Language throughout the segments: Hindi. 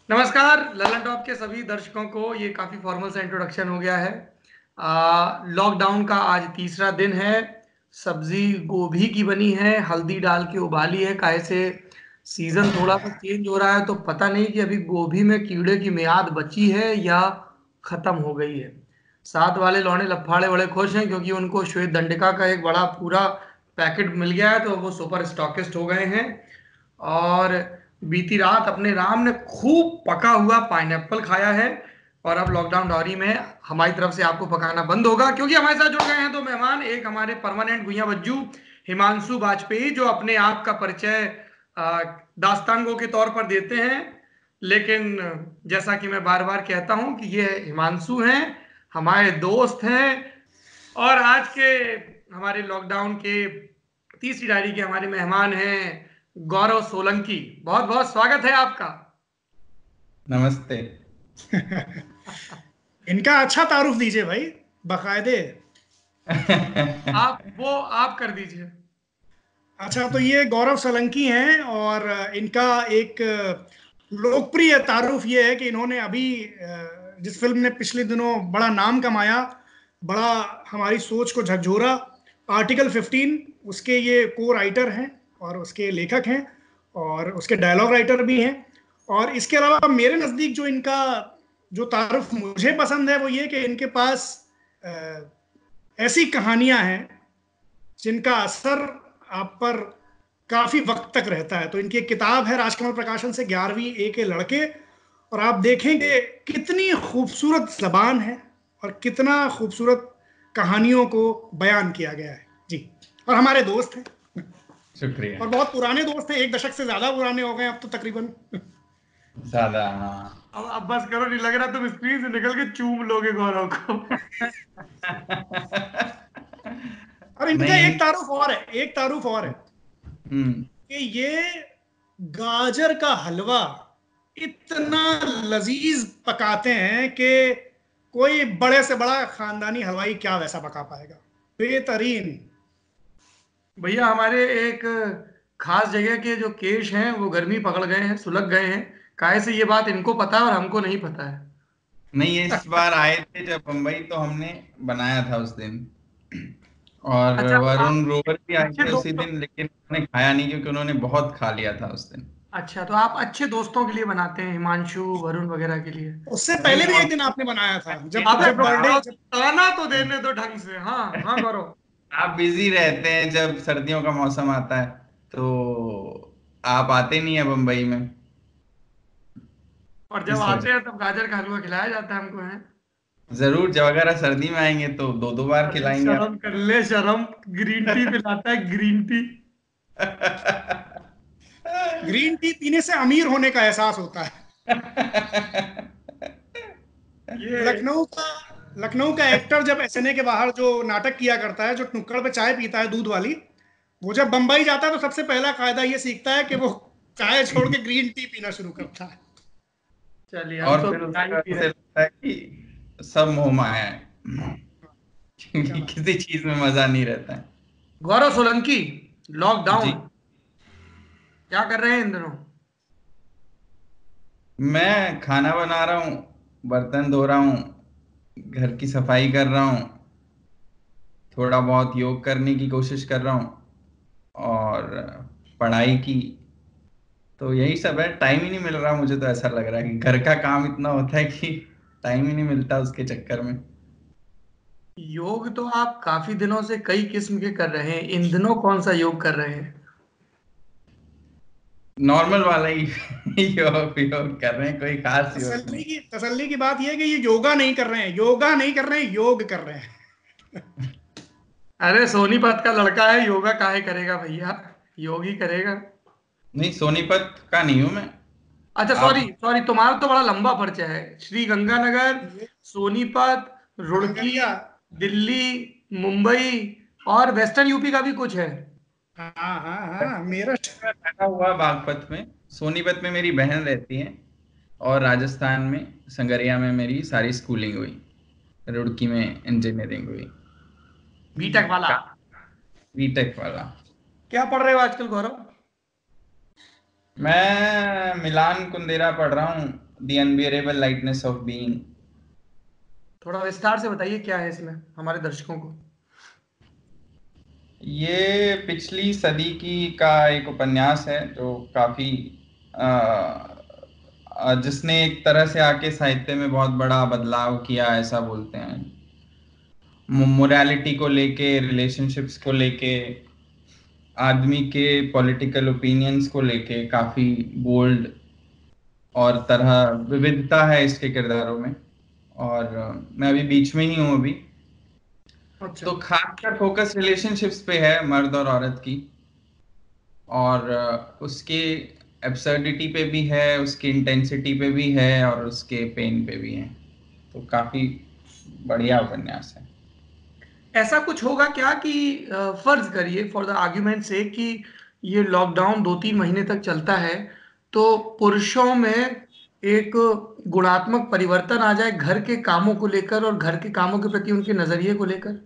नमस्कार लल्लनटॉप के सभी दर्शकों को। ये काफ़ी फॉर्मल सा इंट्रोडक्शन हो गया है। लॉकडाउन का आज तीसरा दिन है। सब्जी गोभी की बनी है, हल्दी डाल के उबाली है। काहे से सीजन थोड़ा सा चेंज हो रहा है तो पता नहीं कि अभी गोभी में कीड़े की मियाद बची है या खत्म हो गई है। साथ वाले लौंडे लफाड़े बड़े खुश हैं क्योंकि उनको श्वेत दंडिका का एक बड़ा पूरा पैकेट मिल गया है, तो वो सुपर स्टॉकिस्ट हो गए हैं। और बीती रात अपने राम ने खूब पका हुआ पाइनएप्पल खाया है। और अब लॉकडाउन डॉरी में हमारी तरफ से आपको पकाना बंद होगा, क्योंकि हमारे साथ जुड़ गए हैं दो मेहमान। एक हमारे परमानेंट भुइयां बज्जू हिमांशु वाजपेयी, जो अपने आप का परिचय दास्तांगो के तौर पर देते हैं, लेकिन जैसा कि मैं बार बार कहता हूं कि ये हिमांशु हैं, हमारे दोस्त हैं। और आज के हमारे लॉकडाउन के तीसरी डायरी के हमारे मेहमान हैं गौरव सोलंकी। बहुत बहुत स्वागत है आपका। नमस्ते। इनका अच्छा तारुफ दीजिए भाई, बाकायदे। आप कर दीजिए। अच्छा, तो ये गौरव सोलंकी हैं और इनका एक लोकप्रिय तारुफ ये है कि इन्होंने अभी जिस फिल्म ने पिछले दिनों बड़ा नाम कमाया, बड़ा हमारी सोच को झकझोरा, आर्टिकल 15, उसके ये को राइटर हैं और उसके लेखक हैं और उसके डायलॉग राइटर भी हैं। और इसके अलावा मेरे नज़दीक जो इनका जो तारुफ मुझे पसंद है वो ये कि इनके पास ऐसी कहानियां हैं जिनका असर आप पर काफी वक्त तक रहता है। तो इनकी एक किताब है राजकमल प्रकाशन से, 11वीं ए के लड़के, और आप देखेंगे कितनी खूबसूरत जबान है और कितना खूबसूरत कहानियों को बयान किया गया है जी। और हमारे दोस्त हैं, शुक्रिया। और बहुत पुराने दोस्त हैं, 1 दशक से ज्यादा पुराने हो गए अब तो तकरीबन। ज्यादा। अब बस करो, नहीं लग रहा तुम स्क्रीन से निकल के चूम लोगे गौरव को। और इनका नहीं। एक तारुफ और है, एक तारुफ और है कि ये गाजर का हलवा इतना लजीज पकाते हैं कि कोई बड़े से बड़ा खानदानी हलवाई क्या वैसा पका पाएगा। बेहतरीन। भैया हमारे एक खास जगह के जो केश हैं वो गर्मी पकड़ गए हैं, सुलग गए हैं। काहे से ये बात इनको पता है और हमको नहीं पता है। नहीं, इस बार आए थे जब बम्बई तो हमने बनाया था उस दिन। और अच्छा, तो आप वरुण ग्रोवर भी आए अच्छे थे उसी दोस्तों दिन, लेकिन उन्होंने खाया नहीं क्योंकि उन्होंने बहुत खा लिया था उस दिन। अच्छा, तो आप अच्छे दोस्तों के लिए बनाते हैं, हिमांशु वरुण वगैरह के लिए। उससे नहीं, पहले भी एक और दिन आपने बनाया था, जब अबे जब रुक बर्थडे जाओ, जब ताना तो देने दो ढंग से। हाँ हाँ गौरव। आप बिजी रहते हैं जब सर्दियों का मौसम आता है, तो आप आते नहीं है बम्बई में, और जब इस आते वजह। हैं तब गाजर का हलवा खिलाया जाता है हमको, है। जरूर, जब अगर सर्दी में आएंगे तो दो दो बार अरे खिलाएंगे आप। शर्म कर ले, शर्म। ग्रीन टी पिलाता है, ग्रीन टी। ग्रीन टी पीने से अमीर होने का एहसास होता है। ये लखनऊ का एक्टर जब एसएनए के बाहर जो नाटक किया करता है, जो नुक्कड़ पे चाय पीता है दूध वाली, वो जब बंबई जाता है तो सबसे पहला कायदा ये सीखता है कि वो चाय छोड़ के ग्रीन टी पीना शुरू करता है। चलिए, हम और तो फिर चाय उसके बाद पी रहे उसे हैं। लगता है कि सब मोह माया है, क्या क्योंकि बात। किसी चीज में मजा नहीं रहता है। गौरव सोलंकी, लॉकडाउन जी। क्या कर रहे हैं इन दिनों? मैं खाना बना रहा हूँ, बर्तन धो रहा हूँ, घर की सफाई कर रहा हूँ, थोड़ा बहुत योग करने की कोशिश कर रहा हूँ, और पढ़ाई की। तो यही सब है, टाइम ही नहीं मिल रहा। मुझे तो ऐसा लग रहा है कि घर का काम इतना होता है कि टाइम ही नहीं मिलता उसके चक्कर में। योग तो आप काफी दिनों से कई किस्म के कर रहे हैं, इन दिनों कौन सा योग कर रहे हैं? नॉर्मल वाला ही योग योग कर रहे हैं, कोई खास योग नहीं। तसल्ली की बात यह है कि ये योगा नहीं कर रहे हैं, योगा नहीं कर रहे हैं, योग कर रहे हैं। अरे सोनीपत का लड़का है, योगा काहे करेगा भैया, योग ही करेगा। नहीं, सोनीपत का नहीं हूं मैं। अच्छा, सॉरी आप। सॉरी, तुम्हारा तो बड़ा लंबा परिचय है। श्री गंगानगर, सोनीपत, रुड़की, खगड़िया। दिल्ली, मुंबई और वेस्टर्न यूपी का भी कुछ है। हाँ हाँ हाँ, मेरठ। मैं बैठा हुआ बागपत में, सोनीपत में मेरी बहन रहती है, और राजस्थान में संगरिया में मेरी सारी स्कूलिंग हुई, रुड़की में इंजीनियरिंग हुई। बीटेक वाला। बीटेक वाला। क्या पढ़ रहे हो आजकल गौरव? मैं मिलान कुंदेरा पढ़ रहा हूँ, the unbearable lightness of being. थोड़ा विस्तार से बताइए क्या है इसमें हमारे दर्शकों को। ये पिछली सदी का एक उपन्यास है जो काफी जिसने एक तरह से आके साहित्य में बहुत बड़ा बदलाव किया, ऐसा बोलते हैं। मोरालिटी को लेके, रिलेशनशिप्स को लेके, आदमी के पॉलिटिकल ओपिनियंस को लेके काफी बोल्ड और तरह विविधता है इसके किरदारों में। और मैं अभी बीच में ही हूँ अभी। अच्छा। तो खासकर फोकस रिलेशनशिप्स पे है, मर्द और औरत की, और उसके एब्सर्डिटी पे भी है, उसकी इंटेंसिटी पे भी है, और उसके पेन पे भी है। तो काफी बढ़िया उपन्यास है। ऐसा कुछ होगा क्या कि फर्ज करिए फॉर द आर्ग्यूमेंट से कि ये लॉकडाउन 2-3 महीने तक चलता है, तो पुरुषों में एक गुणात्मक परिवर्तन आ जाए घर के कामों को लेकर और घर के कामों के प्रति उनके नजरिए को लेकर।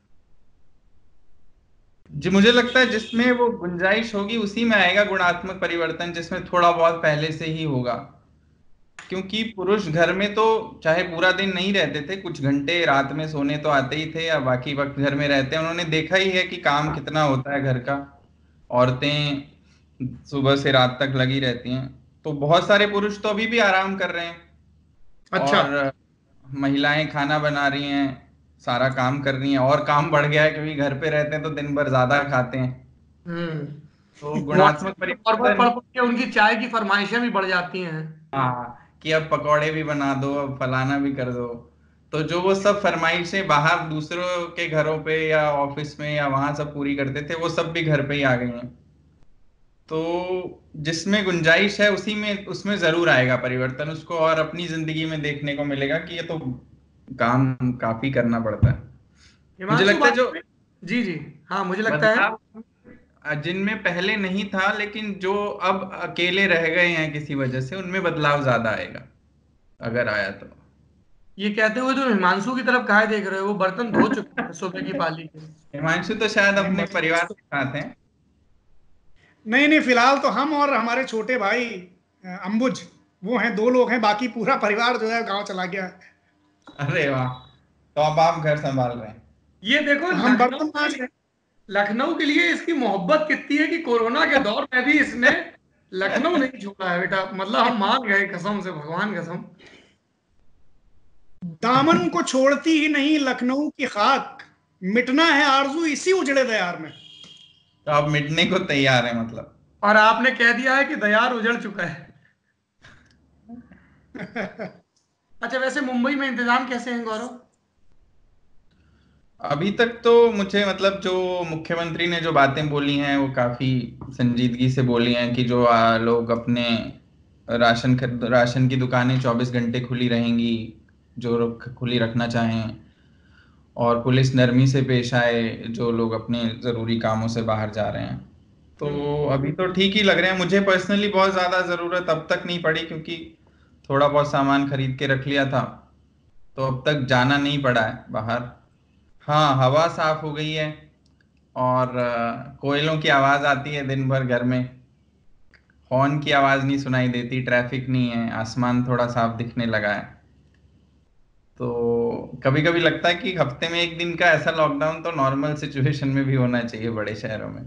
जी, मुझे लगता है जिसमें वो गुंजाइश होगी उसी में आएगा गुणात्मक परिवर्तन, जिसमें थोड़ा बहुत पहले से ही होगा। क्योंकि पुरुष घर में तो चाहे पूरा दिन नहीं रहते थे, कुछ घंटे रात में सोने तो आते ही थे, या बाकी वक्त घर में रहते हैं। उन्होंने देखा ही है कि काम कितना होता है घर का। औरतें सुबह से रात तक लगी रहती हैं। तो बहुत सारे पुरुष तो अभी भी आराम कर रहे हैं, अच्छा। और महिलाएं खाना बना रही हैं, सारा काम कर रही हैं। और काम बढ़ गया है क्योंकि घर पे रहते हैं तो दिन भर ज्यादा खाते हैं। तो गुणात्मक व्हाट्सएप पे फॉरवर्ड पढ़ परिवर्तन। पढ़ के उनकी चाय की फरमाइशें भी बढ़ जाती हैं। हाँ, कि अब पकौड़े भी बना दो, अब फलाना भी कर दो। तो जो वो सब फरमाइशें बाहर दूसरों के घरों पे या ऑफिस में या वहां सब पूरी करते थे, वो सब भी घर पे ही आ गई हैं। तो जिसमें गुंजाइश है उसी में, उसमें जरूर आएगा परिवर्तन। उसको और अपनी जिंदगी में देखने को मिलेगा कि ये तो काम काफी करना पड़ता है। मुझे हिमांशु लगता है बात जो में। जी जी। हाँ, मुझे लगता है। बदलाव जिनमें पहले नहीं था, लेकिन जो अब अकेले रह गए हैं किसी वजह से, उनमें बदलाव ज्यादा आएगा, अगर आया तो। ये कहते हुए जो हिमांशु की तरफ कहा देख रहे हो, वो बर्तन धो चुके हैं सुबह की पाली के। हिमांशु तो शायद नहीं अपने बर्तन परिवार के साथ हैं। नहीं नहीं, फिलहाल तो हम और हमारे छोटे भाई अंबुज, वो हैं, 2 लोग हैं। बाकी पूरा परिवार जो है गांव चला गया है। अरे वाह! तो अब आप घर संभाल रहे हैं। ये देखो हम लखनऊ बर्तन के मांज लिए, रहे लखनऊ के लिए इसकी मोहब्बत कितनी है कि कोरोना के दौर में भी इसने लखनऊ नहीं छोड़ा है बेटा। मतलब हम मान गए कसम से, भगवान कसम। हैं। दामन को छोड़ती ही नहीं लखनऊ की खाक, मिटना है आरजू इसी उजड़े दयार में। तो आप मिटने को तैयार हैं मतलब। और आपने कह दिया है कि दयार उजड़ चुका है। अच्छा, वैसे मुंबई में इंतजाम कैसे हैं गौरव? अभी तक तो मुझे, मतलब जो मुख्यमंत्री ने जो बातें बोली हैं वो काफी संजीदगी से बोली हैं, कि जो लोग अपने राशन की दुकानें 24 घंटे खुली रहेंगी, जो लोग खुली रखना चाहें। और पुलिस नरमी से पेश आए जो लोग अपने जरूरी कामों से बाहर जा रहे हैं। तो अभी तो ठीक ही लग रहे हैं। मुझे पर्सनली बहुत ज्यादा जरूरत अब तक नहीं पड़ी, क्योंकि थोड़ा बहुत सामान खरीद के रख लिया था, तो अब तक जाना नहीं पड़ा है बाहर। हाँ, हवा साफ हो गई है, और कोयलों की आवाज आती है दिन भर घर में। हॉर्न की आवाज नहीं सुनाई देती, ट्रैफिक नहीं है, आसमान थोड़ा साफ दिखने लगा है। तो कभी कभी लगता है कि हफ्ते में एक दिन का ऐसा लॉकडाउन तो नॉर्मल सिचुएशन में भी होना चाहिए बड़े शहरों में।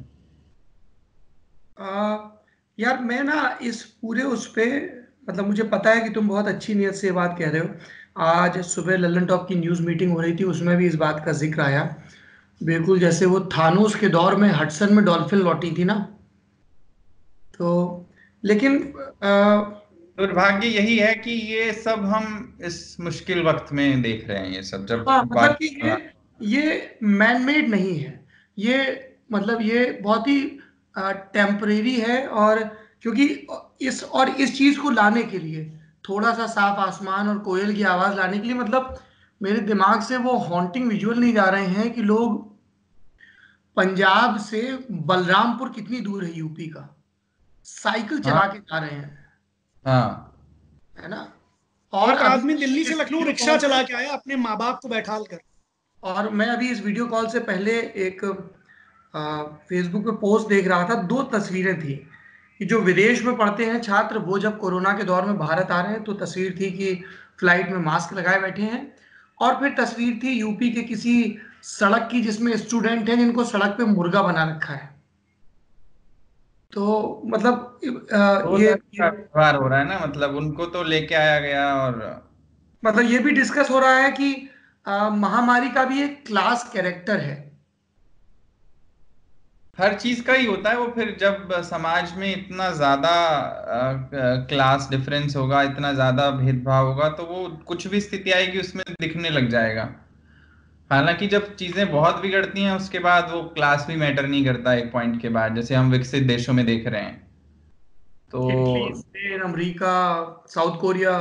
आ, यार मैं ना इस पूरे उस पे, मतलब मुझे पता है कि तुम बहुत अच्छी नीयत से ये बात कह रहे हो। आज सुबह लल्लन टॉप की न्यूज़ मीटिंग हो रही थी, उसमें भी इस बात का जिक्र आया। बिल्कुल जैसे वो थानोस के दौर में हडसन में डॉल्फिन लौटी थी ना। तो लेकिन दुर्भाग्य यही है कि ये सब हम इस मुश्किल वक्त में देख रहे हैं, ये सब जब हाँ, मतलब कि बाकी। ये मैन मेड नहीं है। ये मतलब ये बहुत ही टेम्परेरी है। और क्योंकि इस चीज को लाने के लिए, थोड़ा सा साफ आसमान और कोयल की आवाज लाने के लिए, मतलब मेरे दिमाग से वो हॉन्टिंग विजुअल नहीं जा रहे हैं कि लोग पंजाब से बलरामपुर कितनी दूर है यूपी का, साइकिल हाँ, चला के जा रहे हैं, हाँ। है ना। और एक अभी आदमी दिल्ली से इस लखनऊ वीडियो रिक्शा कॉल से, चला के आया अपने माँ बाप को बैठाल कर। और मैं अभी इस वीडियो कॉल से पहले एक फेसबुक पे पोस्ट देख रहा था, 2 तस्वीरें थी। कि जो विदेश में पढ़ते हैं छात्र, वो जब कोरोना के दौर में भारत आ रहे हैं तो तस्वीर थी कि फ्लाइट में मास्क लगाए बैठे हैं, और फिर तस्वीर थी यूपी के किसी सड़क की जिसमें स्टूडेंट हैं जिनको सड़क पे मुर्गा बना रखा है। तो मतलब दो ये तरह का व्यवहार हो रहा है ना, मतलब उनको तो लेके आया गया और मतलब ये भी डिस्कस हो रहा है कि महामारी का भी एक क्लास कैरेक्टर है। हर चीज का ही होता है वो। फिर जब समाज में इतना ज्यादा क्लास डिफरेंस होगा, इतना ज्यादा भेदभाव होगा, तो वो कुछ भी स्थिति आएगी उसमें दिखने लग जाएगा। हालांकि जब चीजें बहुत बिगड़ती हैं उसके बाद वो क्लास भी मैटर नहीं करता एक पॉइंट के बाद, जैसे हम विकसित देशों में देख रहे हैं। तो Italy, Spain, America, South Korea.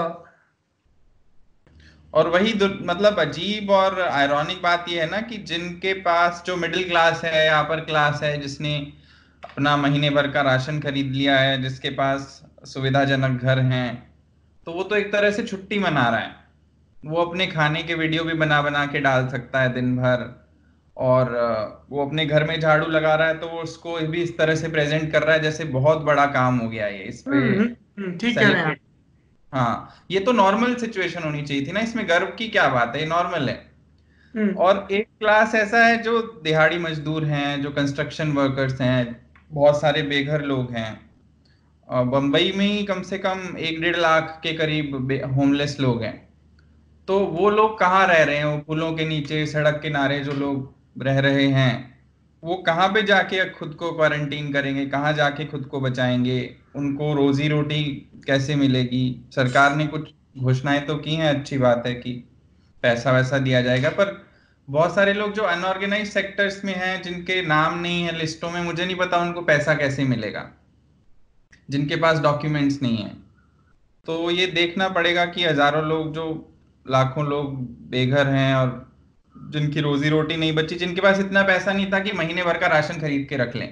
और वही मतलब अजीब और आयरॉनिक बात यह है ना कि जिनके पास, जो मिडिल क्लास है या अपर क्लास है, जिसने अपना महीने भर का राशन खरीद लिया है, जिसके पास सुविधाजनक घर हैं, तो वो तो एक तरह से छुट्टी मना रहा है। वो अपने खाने के वीडियो भी बना बना के डाल सकता है दिन भर। और वो अपने घर में झाड़ू लगा रहा है तो वो उसको भी इस तरह से प्रेजेंट कर रहा है जैसे बहुत बड़ा काम हो गया ये, इस पे ठीक कह रहे हैं आप। सेलिब्रेट। हाँ, ये तो नॉर्मल सिचुएशन होनी चाहिए थी ना, इसमें गर्व की क्या बात है, ये नॉर्मल है। हम्म। और एक क्लास ऐसा है जो दिहाड़ी मजदूर हैं, जो कंस्ट्रक्शन वर्कर्स हैं, बहुत सारे बेघर लोग हैं। बम्बई में ही कम से कम 1-1.5 लाख के करीब होमलेस लोग हैं। तो वो लोग कहाँ रह रहे हैं? वो पुलों के नीचे, सड़क किनारे जो लोग रह रहे हैं, वो कहाँ पे जाके खुद को क्वारंटीन करेंगे, कहाँ जाके खुद को बचाएंगे? उनको रोजी रोटी कैसे मिलेगी? सरकार ने कुछ घोषणाएं तो की हैं, अच्छी बात है कि पैसा वैसा दिया जाएगा, पर बहुत सारे लोग जो अनऑर्गेनाइज सेक्टर्स में हैं, जिनके नाम नहीं है लिस्टों में, मुझे नहीं पता उनको पैसा कैसे मिलेगा, जिनके पास डॉक्यूमेंट्स नहीं है। तो ये देखना पड़ेगा कि हजारों लोग, जो लाखों लोग बेघर हैं और जिनकी रोजी रोटी नहीं बची, जिनके पास इतना पैसा नहीं था कि महीने भर का राशन खरीद के रख लें।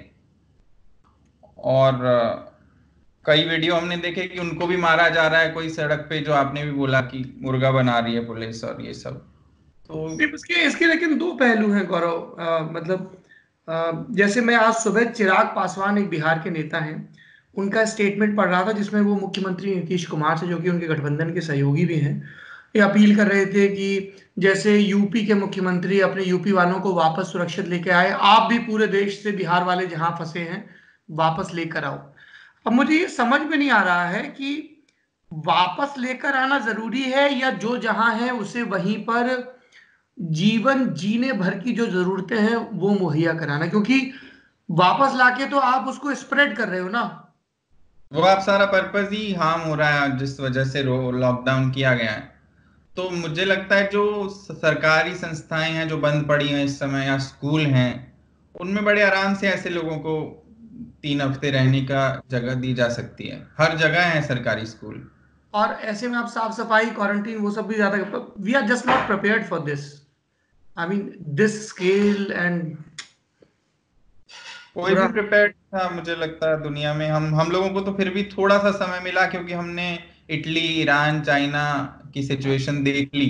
और कई वीडियो हमने देखे कि उनको भी मारा जा रहा है कोई सड़क पे, जो आपने भी बोला कि मुर्गा बना रही है पुलिस और ये सब। तो नहीं, इसके इसके लेकिन दो पहलू हैं गौरव। मतलब जैसे मैं आज सुबह चिराग पासवान, एक बिहार के नेता हैं, उनका स्टेटमेंट पढ़ रहा था जिसमें वो मुख्यमंत्री नीतीश कुमार से, जो कि उनके गठबंधन के सहयोगी भी हैं, ये अपील कर रहे थे कि जैसे यूपी के मुख्यमंत्री अपने यूपी वालों को वापस सुरक्षित लेके आए, आप भी पूरे देश से बिहार वाले जहां फंसे हैं वापस लेकर आओ। अब मुझे ये समझ में नहीं आ रहा है कि वापस लेकर आना जरूरी है या जो जहां है उसे वहीं पर जीवन जीने भर की जो जरूरतें हैं वो मुहैया कराना, क्योंकि वापस लाके तो आप उसको स्प्रेड कर रहे हो ना। वो आप सारा पर्पज ही हार्म हो रहा है जिस वजह से लॉकडाउन किया गया है। तो मुझे लगता है जो सरकारी संस्थाएं हैं जो बंद पड़ी हैं इस समय, या स्कूल हैं, उनमें बड़े आराम से ऐसे लोगों को 3 हफ्ते रहने का जगह दी जा सकती है। हर जगह है सरकारी स्कूल। और ऐसे में आप साफ सफाई, क्वारंटीन, वो सब भी ज्यादा, we are just not prepared for this. I mean this scale and कोई भी पूरा। प्रिपेयर्ड था मुझे लगता है दुनिया में। हम लोगों को तो फिर भी थोड़ा सा समय मिला, क्योंकि हमने इटली, ईरान, चाइना की सिचुएशन देख ली।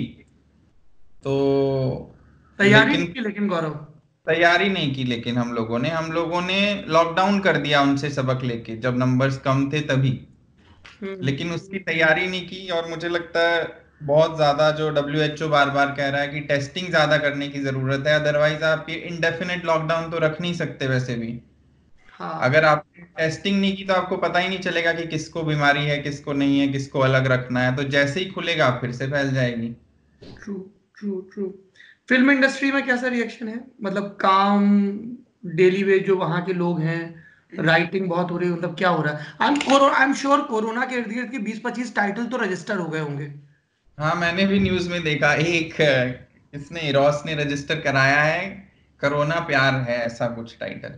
तो तैयारी लेकिन नहीं की लेकिन गौरव। तैयारी नहीं की, लेकिन हम लोगों ने लॉकडाउन कर दिया उनसे सबक लेके, जब नंबर्स कम थे तभी। हम्म। लेकिन उसकी तैयारी नहीं की। और मुझे लगता है बहुत ज्यादा, जो WHO बार बार कह रहा है कि टेस्टिंग ज्यादा करने की जरूरत है, अदरवाइज आप ये इंडेफिनिट लॉकडाउन तो रख नहीं सकते वैसे भी। हाँ। अगर आप टेस्टिंग नहीं की तो आपको पता ही नहीं चलेगा कि किसको बीमारी है, किसको नहीं है, किसको अलग रखना है। तो जैसे ही खुलेगा फिर से फैल जाएगी। True, true, true. Film industry में कैसा रिएक्शन है? मतलब काम, डेली वेज जो वहाँ के लोग हैं, राइटिंग बहुत हो रही है, मतलब क्या हो रहा है? आई एम श्योर कोरोना के इर्द गिर्द के 20-25 टाइटल तो रजिस्टर हो गए होंगे। हाँ, मैंने भी न्यूज में देखा, एक इसने इरोस ने रजिस्टर कराया है, कोरोना प्यार है, ऐसा कुछ टाइटल।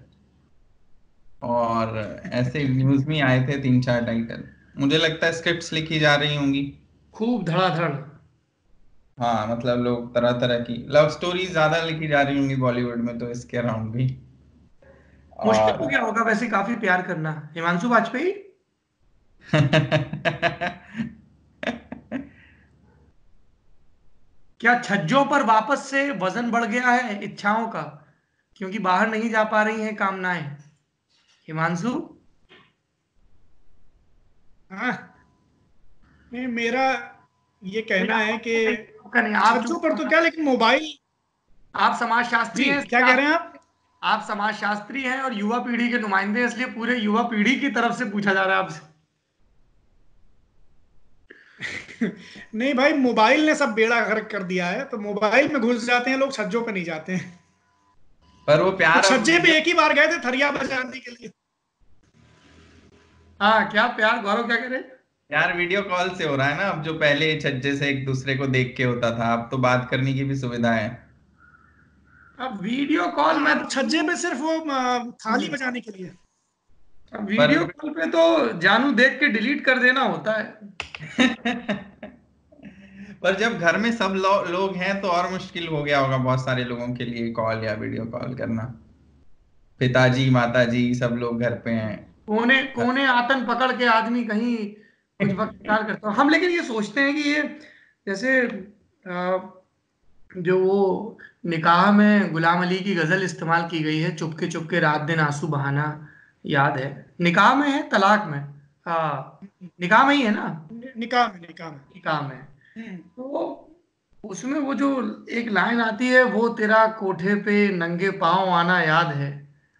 और ऐसे न्यूज में आए थे 3-4 टाइटल। मुझे लगता है स्क्रिप्ट्स लिखी जा रही होंगी। खूब धड़ाधड़। हाँ, मतलब लोग तरह तरह की लव स्टोरीज ज्यादा लिखी जा रही होंगी बॉलीवुड में, तो इसके अराउंड भी। मुश्किल तो और क्या होगा वैसे काफी प्यार करना, हिमांशु वाजपेयी। क्या छज्जों पर वापस से वजन बढ़ गया है इच्छाओं का, क्योंकि बाहर नहीं जा पा रही हैं कामनाएं? हिमांशु। हाँ, नहीं, मेरा ये कहना है कि आपका नहीं, आप छज्जों पर तो क्या, लेकिन मोबाइल। आप समाजशास्त्री जी, हैं क्या इसलिए कह रहे हैं आप? आप समाजशास्त्री हैं और युवा पीढ़ी के नुमाइंदे हैं, इसलिए पूरे युवा पीढ़ी की तरफ से पूछा जा रहा है आपसे। नहीं भाई, मोबाइल ने सब बेड़ा गर्क कर दिया है, तो मोबाइल में घुस जाते हैं लोग, छज्जों पे नहीं जाते हैं। पर वो तो प्यार अब छज्जे वीडियो, पे एक ही बार गए थे थरिया बजाने के लिए। हाँ, क्या प्यार, गौरव क्या कह रहे हैं? यार वीडियो कॉल से हो रहा है ना, अब जो पहले छज्जे से एक दूसरे को देख के होता था, अब तो बात करने की भी सुविधा है। अब वीडियो कॉल हाँ, में अब छज्जे पे सिर्फ वो थाली हम्म, बजाने के लिए। अब पर वीडियो कॉल पे तो जानू देख के डिलीट कर देना होता है। पर जब घर में सब लोग हैं तो और मुश्किल हो गया होगा बहुत सारे लोगों के लिए कॉल या वीडियो कॉल करना। पिताजी माताजी सब लोग घर पे हैं। कोने कोने आतन पकड़ के आदमी कहीं कुछ वक्त निकाल करता हम, लेकिन ये सोचते हैं कि ये जैसे जो वो निकाह में गुलाम अली की गजल इस्तेमाल की गई है, चुपके चुपके रात दिन आंसू बहाना, याद है? निकाह में है, तलाक में? हाँ, निकाह में ही है ना? निकाह में, निकाह में। निकाह में। हम्म। तो उसमें वो जो एक लाइन आती है, वो तेरा कोठे पे नंगे पांव आना याद है।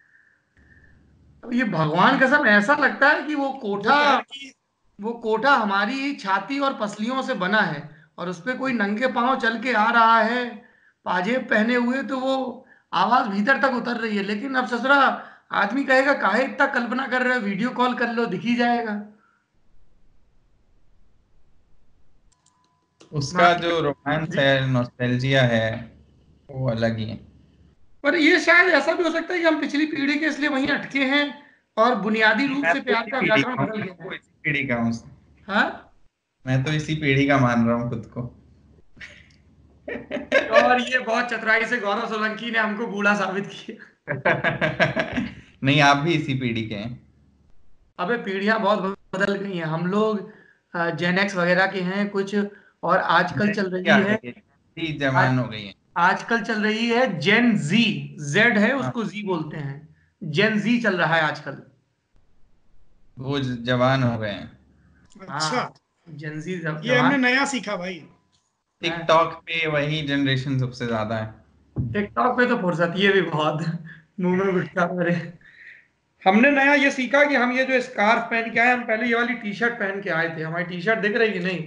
अब ये भगवान कसम ऐसा लगता है कि दोपहर की। वो कोठा हमारी ही छाती और पसलियों से बना है, और उस पे कोई नंगे पांव चल के आ रहा है, पाजेब पहने हुए, तो वो आवाज भीतर तक उतर रही है। लेकिन अब ससुरा आदमी कहेगा काहे इतना कल्पना कर रहे हो, वीडियो कॉल कर लो, दिख ही जाएगा। उसका मान जो रोमांस जी। है, नॉस्टैल्जिया है, वो अलग ही है। पर ये शायद ऐसा भी हो सकता है कि हम पिछली पीढ़ी के इसलिए वहीं अटके हैं, और बुनियादी रूप मैं से तो प्यार इसी का पीढ़ी व्याकरण का हूँ, बदल मैं गया तो है। इसी पीढ़ी का हूँ। हाँ। मैं तो इसी पीढ़ी का मान रहा हूँ खुद को। और ये बहुत चतुराई से गौरव सोलंकी ने हमको बूढ़ा साबित किया। नहीं, आप भी इसी पीढ़ी के हैं। अबे पीढ़ियां बहुत बदल गई हैं। हम लोग जेन एक्स वगैरह के हैं कुछ, और आजकल चल क्या रही है है, ये, इतनी आज जवान हो गई है। आजकल चल रही है जेन जी। जेड है, हाँ, उसको जी बोलते हैं, जेन जी चल रहा है आजकल। वो जवान हो गए हैं। अच्छा, हाँ, जेन जी ये हमने जवान नया सीखा भाई। है। टिकटॉक पे वही जनरेशन सबसे ज्यादा है। टिकटॉक पे तो फुर्सत ये भी बहुत मुंह में गुटखा भरे। हमने नया ये सीखा कि हम ये जो स्कार्फ पहन के आए, हम पहले ये वाली टी शर्ट पहन के आए थे। हमारी टी शर्ट दिख रही कि नहीं?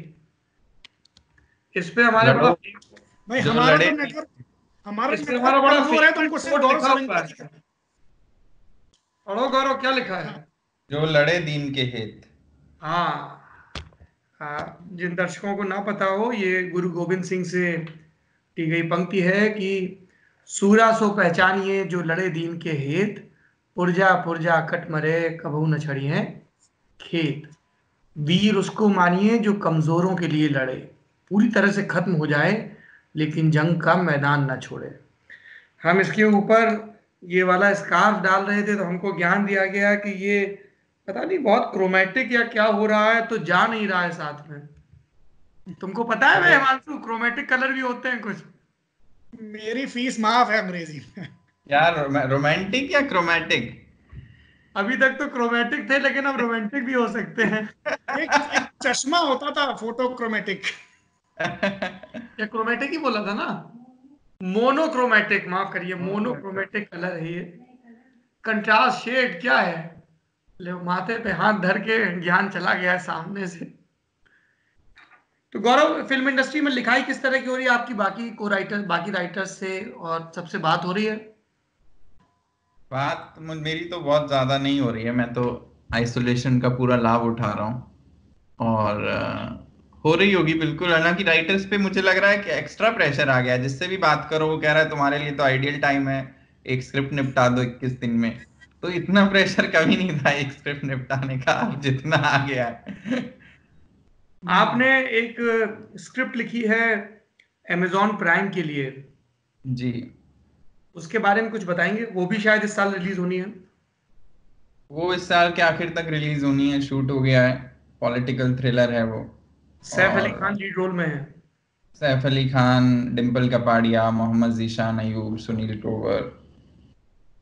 इस पे हमारे बड़ा लड़ो, भाई, जो लड़े हमारा इस पे हमारा नेटवर्क बड़ा कमजोर है, फेवरेट तुमको सिर्फ कोट गौरव लिखा हुआ सोलंकी है। दिख रहा पढ़ो गौरव, क्या लिखा है? है। जो लड़े दीन के हित। हाँ। हाँ, जिन दर्शकों को ना पता हो, ये गुरु गोविंद सिंह से की गई पंक्ति है कि सूरा सो पहचानिए जो लड़े दीन के हेत, पुरजा पुरजा कट मरे कबहू न छड़िए खेत। वीर उसको मानिए जो कमजोरों के लिए लड़े, पूरी तरह से खत्म हो जाए लेकिन जंग का मैदान ना छोड़े। हम इसके ऊपर ये वाला स्कार्फ डाल रहे थे तो हमको ज्ञान दिया गया कि ये पता नहीं बहुत क्रोमेटिक या क्या हो रहा है, तो जा नहीं रहा है साथ में। तुमको पता है भाई अरे, हिमांशु, क्रोमेटिक कलर भी होते हैं कुछ? मेरी फीस माफ है अंग्रेजी में। यार, रोमांटिक या क्रोमैटिक? अभी तक तो क्रोमेटिक थे, लेकिन अब रोमांटिक भी हो सकते हैं। एक चश्मा होता था फोटोक्रोमेटिक। या क्रोमेटिक ही बोला था ना? मोनोक्रोमेटिक, माफ करिए, मोनोक्रोमेटिक कलर है ये। कंट्रास्ट शेड क्या है? ले माथे पे हाथ धर के ज्ञान चला गया है सामने से। तो गौरव, फिल्म इंडस्ट्री में लिखाई किस तरह की हो रही है आपकी? बाकी राइटर्स से और सबसे बात हो रही है? बात मेरी तो बहुत ज्यादा नहीं हो रही है, मैं तो आइसोलेशन का पूरा लाभ उठा रहा हूँ। और हो रही होगी बिल्कुल। हालांकि राइटर्स पे मुझे लग रहा है कि एक्स्ट्रा प्रेशर आ गया है। जिससे भी बात करो वो कह रहा है तुम्हारे लिए तो आइडियल टाइम है, एक स्क्रिप्ट निपटा दो 21 दिन में। तो इतना प्रेशर कभी नहीं था एक स्क्रिप्ट निपटाने का, अब जितना आ गया है। आपने एक स्क्रिप्ट लिखी है अमेजॉन प्राइम के लिए, जी। उसके बारे में कुछ बताएंगे? वो भी शायद इस साल रिलीज होनी है। वो इस साल के आखिर तक रिलीज होनी है, शूट हो गया है। पॉलिटिकल थ्रिलर है वो। सैफ अली और खान लीड रोल में है। सैफ अली खान, डिम्पल कपाड़िया, मोहम्मद जीशान अयूब, सुनील ग्रोवर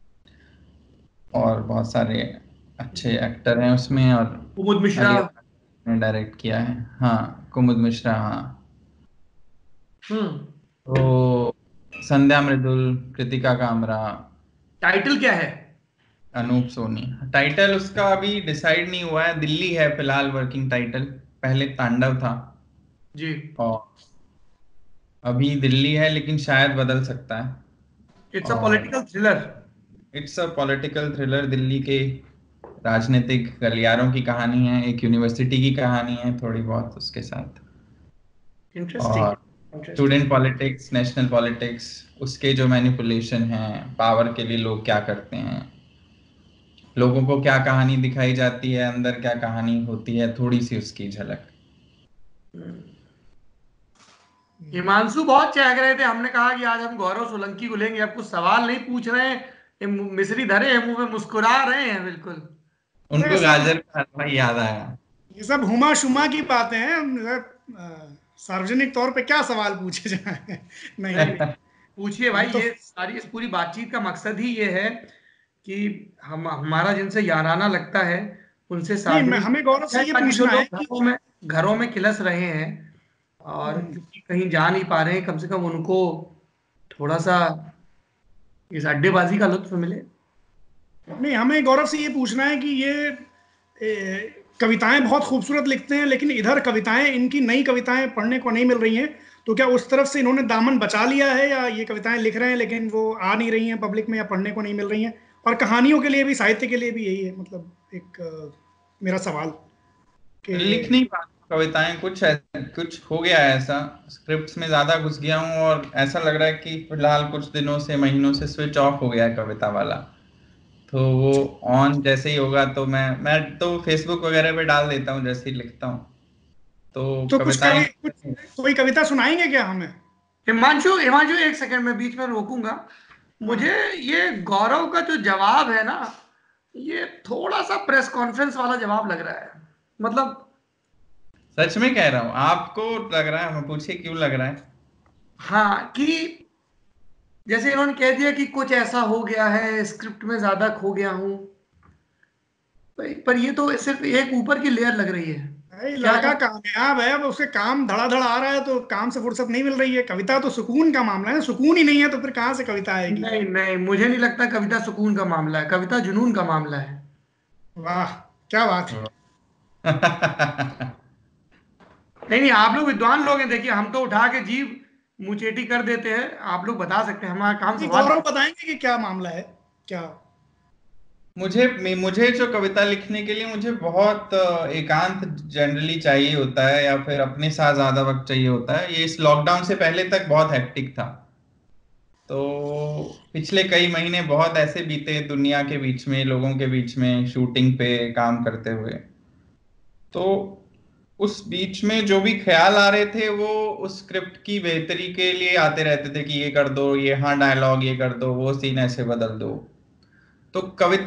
और बहुत सारे अच्छे एक्टर हैं उसमें। और कुमुद मिश्रा। अलिया ने डायरेक्ट किया है। हाँ, कुमुद मिश्रा। हाँ, हम्म। तो संध्या मृदुल, कृतिका कामरा, टाइटल क्या है? अनूप सोनी। टाइटल उसका अभी डिसाइड नहीं हुआ है, दिल्ली है फिलहाल वर्किंग टाइटल। पहले तांडव था जी। और अभी दिल्ली है, लेकिन शायद बदल सकता है। इट्स अ और political thriller. It's a political thriller, Delhi के राजनीतिक गलियारों की कहानी है, एक यूनिवर्सिटी की कहानी है थोड़ी बहुत उसके साथ। इंटरेस्टिंग। और interesting. Student politics, national politics, उसके जो मैनिपुलेशन है, पावर के लिए लोग क्या करते हैं, लोगों को क्या कहानी दिखाई जाती है, अंदर क्या कहानी होती है, थोड़ी सी उसकी झलक। हिमांशु बहुत चाह रहे थे, हमने कहा कि आज हम गौरव सोलंकी को लेंगे, अब कुछ सवाल नहीं पूछ रहे हैं, ये मिश्री धरे हैं मुंह में, मुस्कुरा रहे हैं बिल्कुल। ये उनको सब गाजर का हलवा याद आया। ये सब हुमा शुमा की बातें हैं। सार्वजनिक तौर पे क्या सवाल पूछे जाए? नहीं, नहीं नहीं, पूछिए भाई, हम तो ये सारी इस पूरी बातचीत का मकसद ही ये है कि हम हमारा जिनसे याराना लगता है उनसे नहीं, सार्वजनिक हमें गौरव से ये ताकि जो पूछना है लोग कि घरों में खिलस रहे हैं और हम्म, क्योंकि कहीं जा नहीं पा रहे हैं, कम से कम उनको थोड़ा सा इस अड्डेबाजी का लुत्फ मिले। नहीं, हमें गौरव से ये पूछना है कि ये कविताएं बहुत खूबसूरत लिखते हैं, लेकिन इधर कविताएं, इनकी नई कविताएं पढ़ने को नहीं मिल रही हैं। तो क्या उस तरफ से इन्होंने दामन बचा लिया है, या ये कविताएं लिख रहे हैं लेकिन वो आ नहीं रही हैं पब्लिक में, या पढ़ने को नहीं मिल रही हैं? और कहानियों के लिए भी, साहित्य के लिए भी यही है, मतलब एक मेरा सवाल कि लिख नहीं पा कविताएं, कुछ हो गया है ऐसा, स्क्रिप्ट्स में ज्यादा घुस गया हूँ और ऐसा लग रहा है कि फिलहाल कुछ दिनों से, महीनों से स्विच ऑफ हो गया है कविता वाला। तो वो ऑन जैसे ही होगा तो मैं तो फेसबुक वगैरह पे डाल देता हूँ जैसे ही लिखता हूँ, तो तो कविताएं। कोई कविता सुनाएंगे क्या हमें? हिमांशु, हिमांशु एक सेकंड में बीच में रोकूंगा। मुझे हाँ, ये गौरव का जो जवाब है ना, ये थोड़ा सा प्रेस कॉन्फ्रेंस वाला जवाब लग रहा है। मतलब सच में कह रहा हूँ, आपको लग रहा है? मैं पूछिए क्यों लग रहा है। हाँ, कि जैसे इन्होंने कह दिया कि कुछ ऐसा हो गया है, स्क्रिप्ट में ज्यादा खो गया हूं, पर ये तो सिर्फ एक ऊपर की लेयर लग रही है। भाई क्या लड़का कामयाब है, अब उसके काम धड़ाधड़ आ रहा है, तो काम से फुर्सत नहीं मिल रही है। कविता तो सुकून का मामला है, सुकून ही नहीं है तो फिर कहाँ से कविता आएगी? नहीं नहीं, मुझे नहीं लगता कविता सुकून का मामला है, कविता जुनून का मामला है। वाह, क्या बात है! नहीं नहीं, आप लोग विद्वान लोग हैं, देखिए हम तो उठा के जीव मुचेटी कर देते हैं, आप लोग बता सकते हैं, हमारा काम नहीं, सवाल। गौरव बताएंगे कि क्या मामला है, क्या? मुझे जो कविता लिखने के लिए मुझे बहुत एकांत जनरली चाहिए होता है, या फिर अपने साथ ज्यादा वक्त चाहिए होता है। ये इस लॉकडाउन से पहले तक बहुत हेक्टिक था। तो पिछले कई महीने बहुत ऐसे बीते दुनिया के बीच में, लोगों के बीच में, शूटिंग पे काम करते हुए। तो उस बीच में जो भी ख्याल आ रहे थे वो उस स्क्रिप्ट की बेहतरी के लिए आते रहते थे कि ये कर दो, ये हाँ डायलॉग ये कर दो, वो सीन ऐसे बदल दो। तो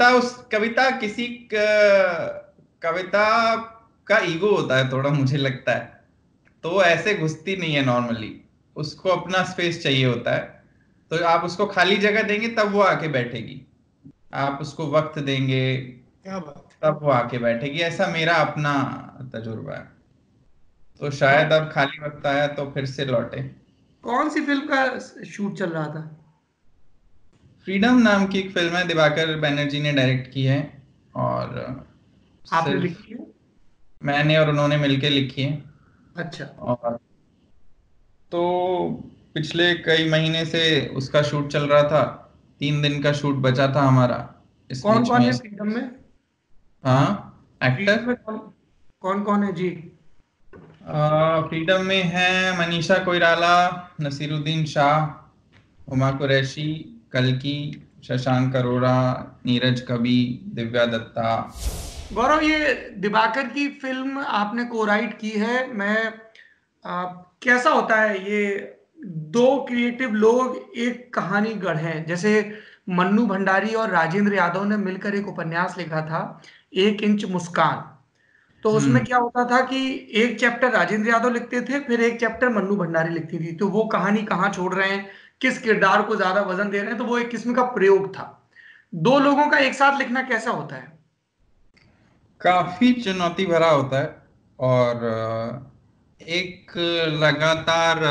कविता का ईगो होता है थोड़ा, मुझे लगता है। तो वो ऐसे घुसती नहीं है नॉर्मली, उसको अपना स्पेस चाहिए होता है। तो आप उसको खाली जगह देंगे तब वो आके बैठेगी, आप उसको वक्त देंगे क्या बात तब वो आके बैठेगी, ऐसा मेरा अपना तजुर्बा है। तो शायद कौन अब खाली वक्त आया तो फिर से लौटे। कौन सी फिल्म का शूट चल रहा था? फ्रीडम नाम की एक फिल्म है, दिवाकर बनर्जी ने डायरेक्ट की है। और आपने सिर्फ लिखी है? मैंने और उन्होंने मिलके लिखी है। अच्छा। और तो पिछले कई महीने से उसका शूट चल रहा था, 3 दिन का शूट बचा था हमारा इस कौन बीच कौन में। है फ्रीडम में? हाँ, फ्रीडम एक्टर। में कौन कौन है जी? फ्रीडम में है मनीषा कोइराला, नसीरुद्दीन शाह, हुमा कुरैशी, कल्कि, शशांक अरोड़ा, नीरज कवि, दिव्या दत्ता। गौरव, ये दिवाकर की फिल्म आपने को राइट की है। मैं कैसा होता है ये, दो क्रिएटिव लोग एक कहानी गढ़ें, जैसे मन्नू भंडारी और राजेंद्र यादव ने मिलकर एक उपन्यास लिखा था, 1 इंच मुस्कान। तो उसमें हम्म। क्या होता था कि एक चैप्टर राजेंद्र यादव लिखते थे, फिर एक चैप्टर मन्नू भंडारी लिखती थी, तो वो कहानी कहाँ छोड़ रहे हैं, किस किरदार को ज्यादा वजन दे रहे हैं, तो वो एक किस्म का प्रयोग था। दो लोगों का एक साथ लिखना कैसा होता है? काफी चुनौती भरा होता है। और एक लगातार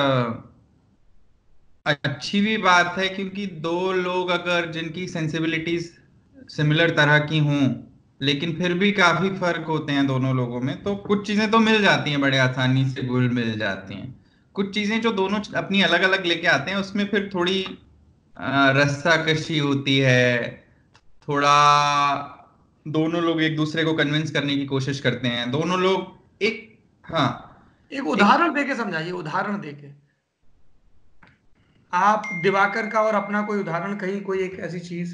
अच्छी भी बात है, क्योंकि दो लोग अगर जिनकी सेंसिबिलिटीज सिमिलर तरह की हों, लेकिन फिर भी काफी फर्क होते हैं दोनों लोगों में, तो कुछ चीजें तो मिल जाती हैं, बड़े आसानी से घुल मिल जाती हैं। कुछ चीजें जो दोनों अपनी अलग अलग लेके आते हैं, उसमें फिर थोड़ी रस्साकशी होती है, थोड़ा दोनों लोग एक दूसरे को कन्विंस करने की कोशिश करते हैं, दोनों लोग एक, हाँ, एक एक उदाहरण देके समझाइए, उदाहरण देके। आप दिवाकर का और अपना कोई उदाहरण, कहीं कोई एक ऐसी चीज।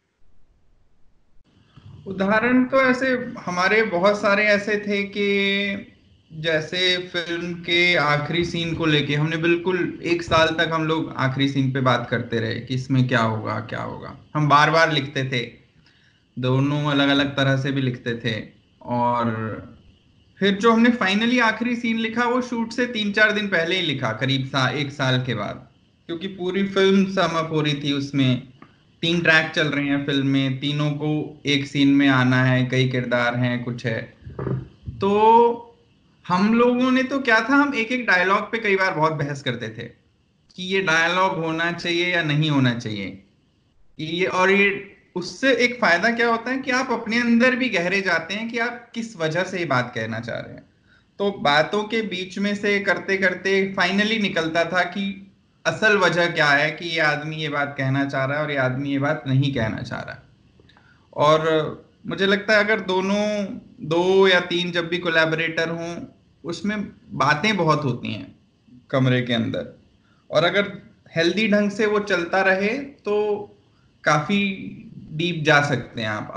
उदाहरण तो ऐसे हमारे बहुत सारे ऐसे थे कि जैसे फिल्म के आखिरी सीन को लेके हमने बिल्कुल 1 साल तक हम लोग आखिरी सीन पे बात करते रहे कि इसमें क्या होगा क्या होगा। हम बार बार लिखते थे, दोनों अलग अलग तरह से भी लिखते थे। और फिर जो हमने फाइनली आखिरी सीन लिखा, वो शूट से 3-4 दिन पहले ही लिखा, करीब 1 साल के बाद, क्योंकि पूरी फिल्म सम अप हो रही थी। उसमें 3 ट्रैक चल रहे हैं फिल्म में, तीनों को एक सीन में आना है, कई किरदार हैं, कुछ है। तो हम लोगों ने तो क्या था, हम एक एक डायलॉग पे कई बार बहुत बहस करते थे कि ये डायलॉग होना चाहिए या नहीं होना चाहिए। ये उससे एक फायदा क्या होता है कि आप अपने अंदर भी गहरे जाते हैं कि आप किस वजह से ये बात कहना चाह रहे हैं। तो बातों के बीच में से करते करते फाइनली निकलता था कि असल वजह क्या है, कि ये आदमी ये बात कहना चाह रहा है और ये आदमी ये बात नहीं कहना चाह रहा है। और मुझे लगता है अगर दोनों, 2 या 3 जब भी कोलैबोरेटर हों, उसमें बातें बहुत होती हैं कमरे के अंदर, और अगर हेल्दी ढंग से वो चलता रहे तो काफी डीप जा सकते हैं आप।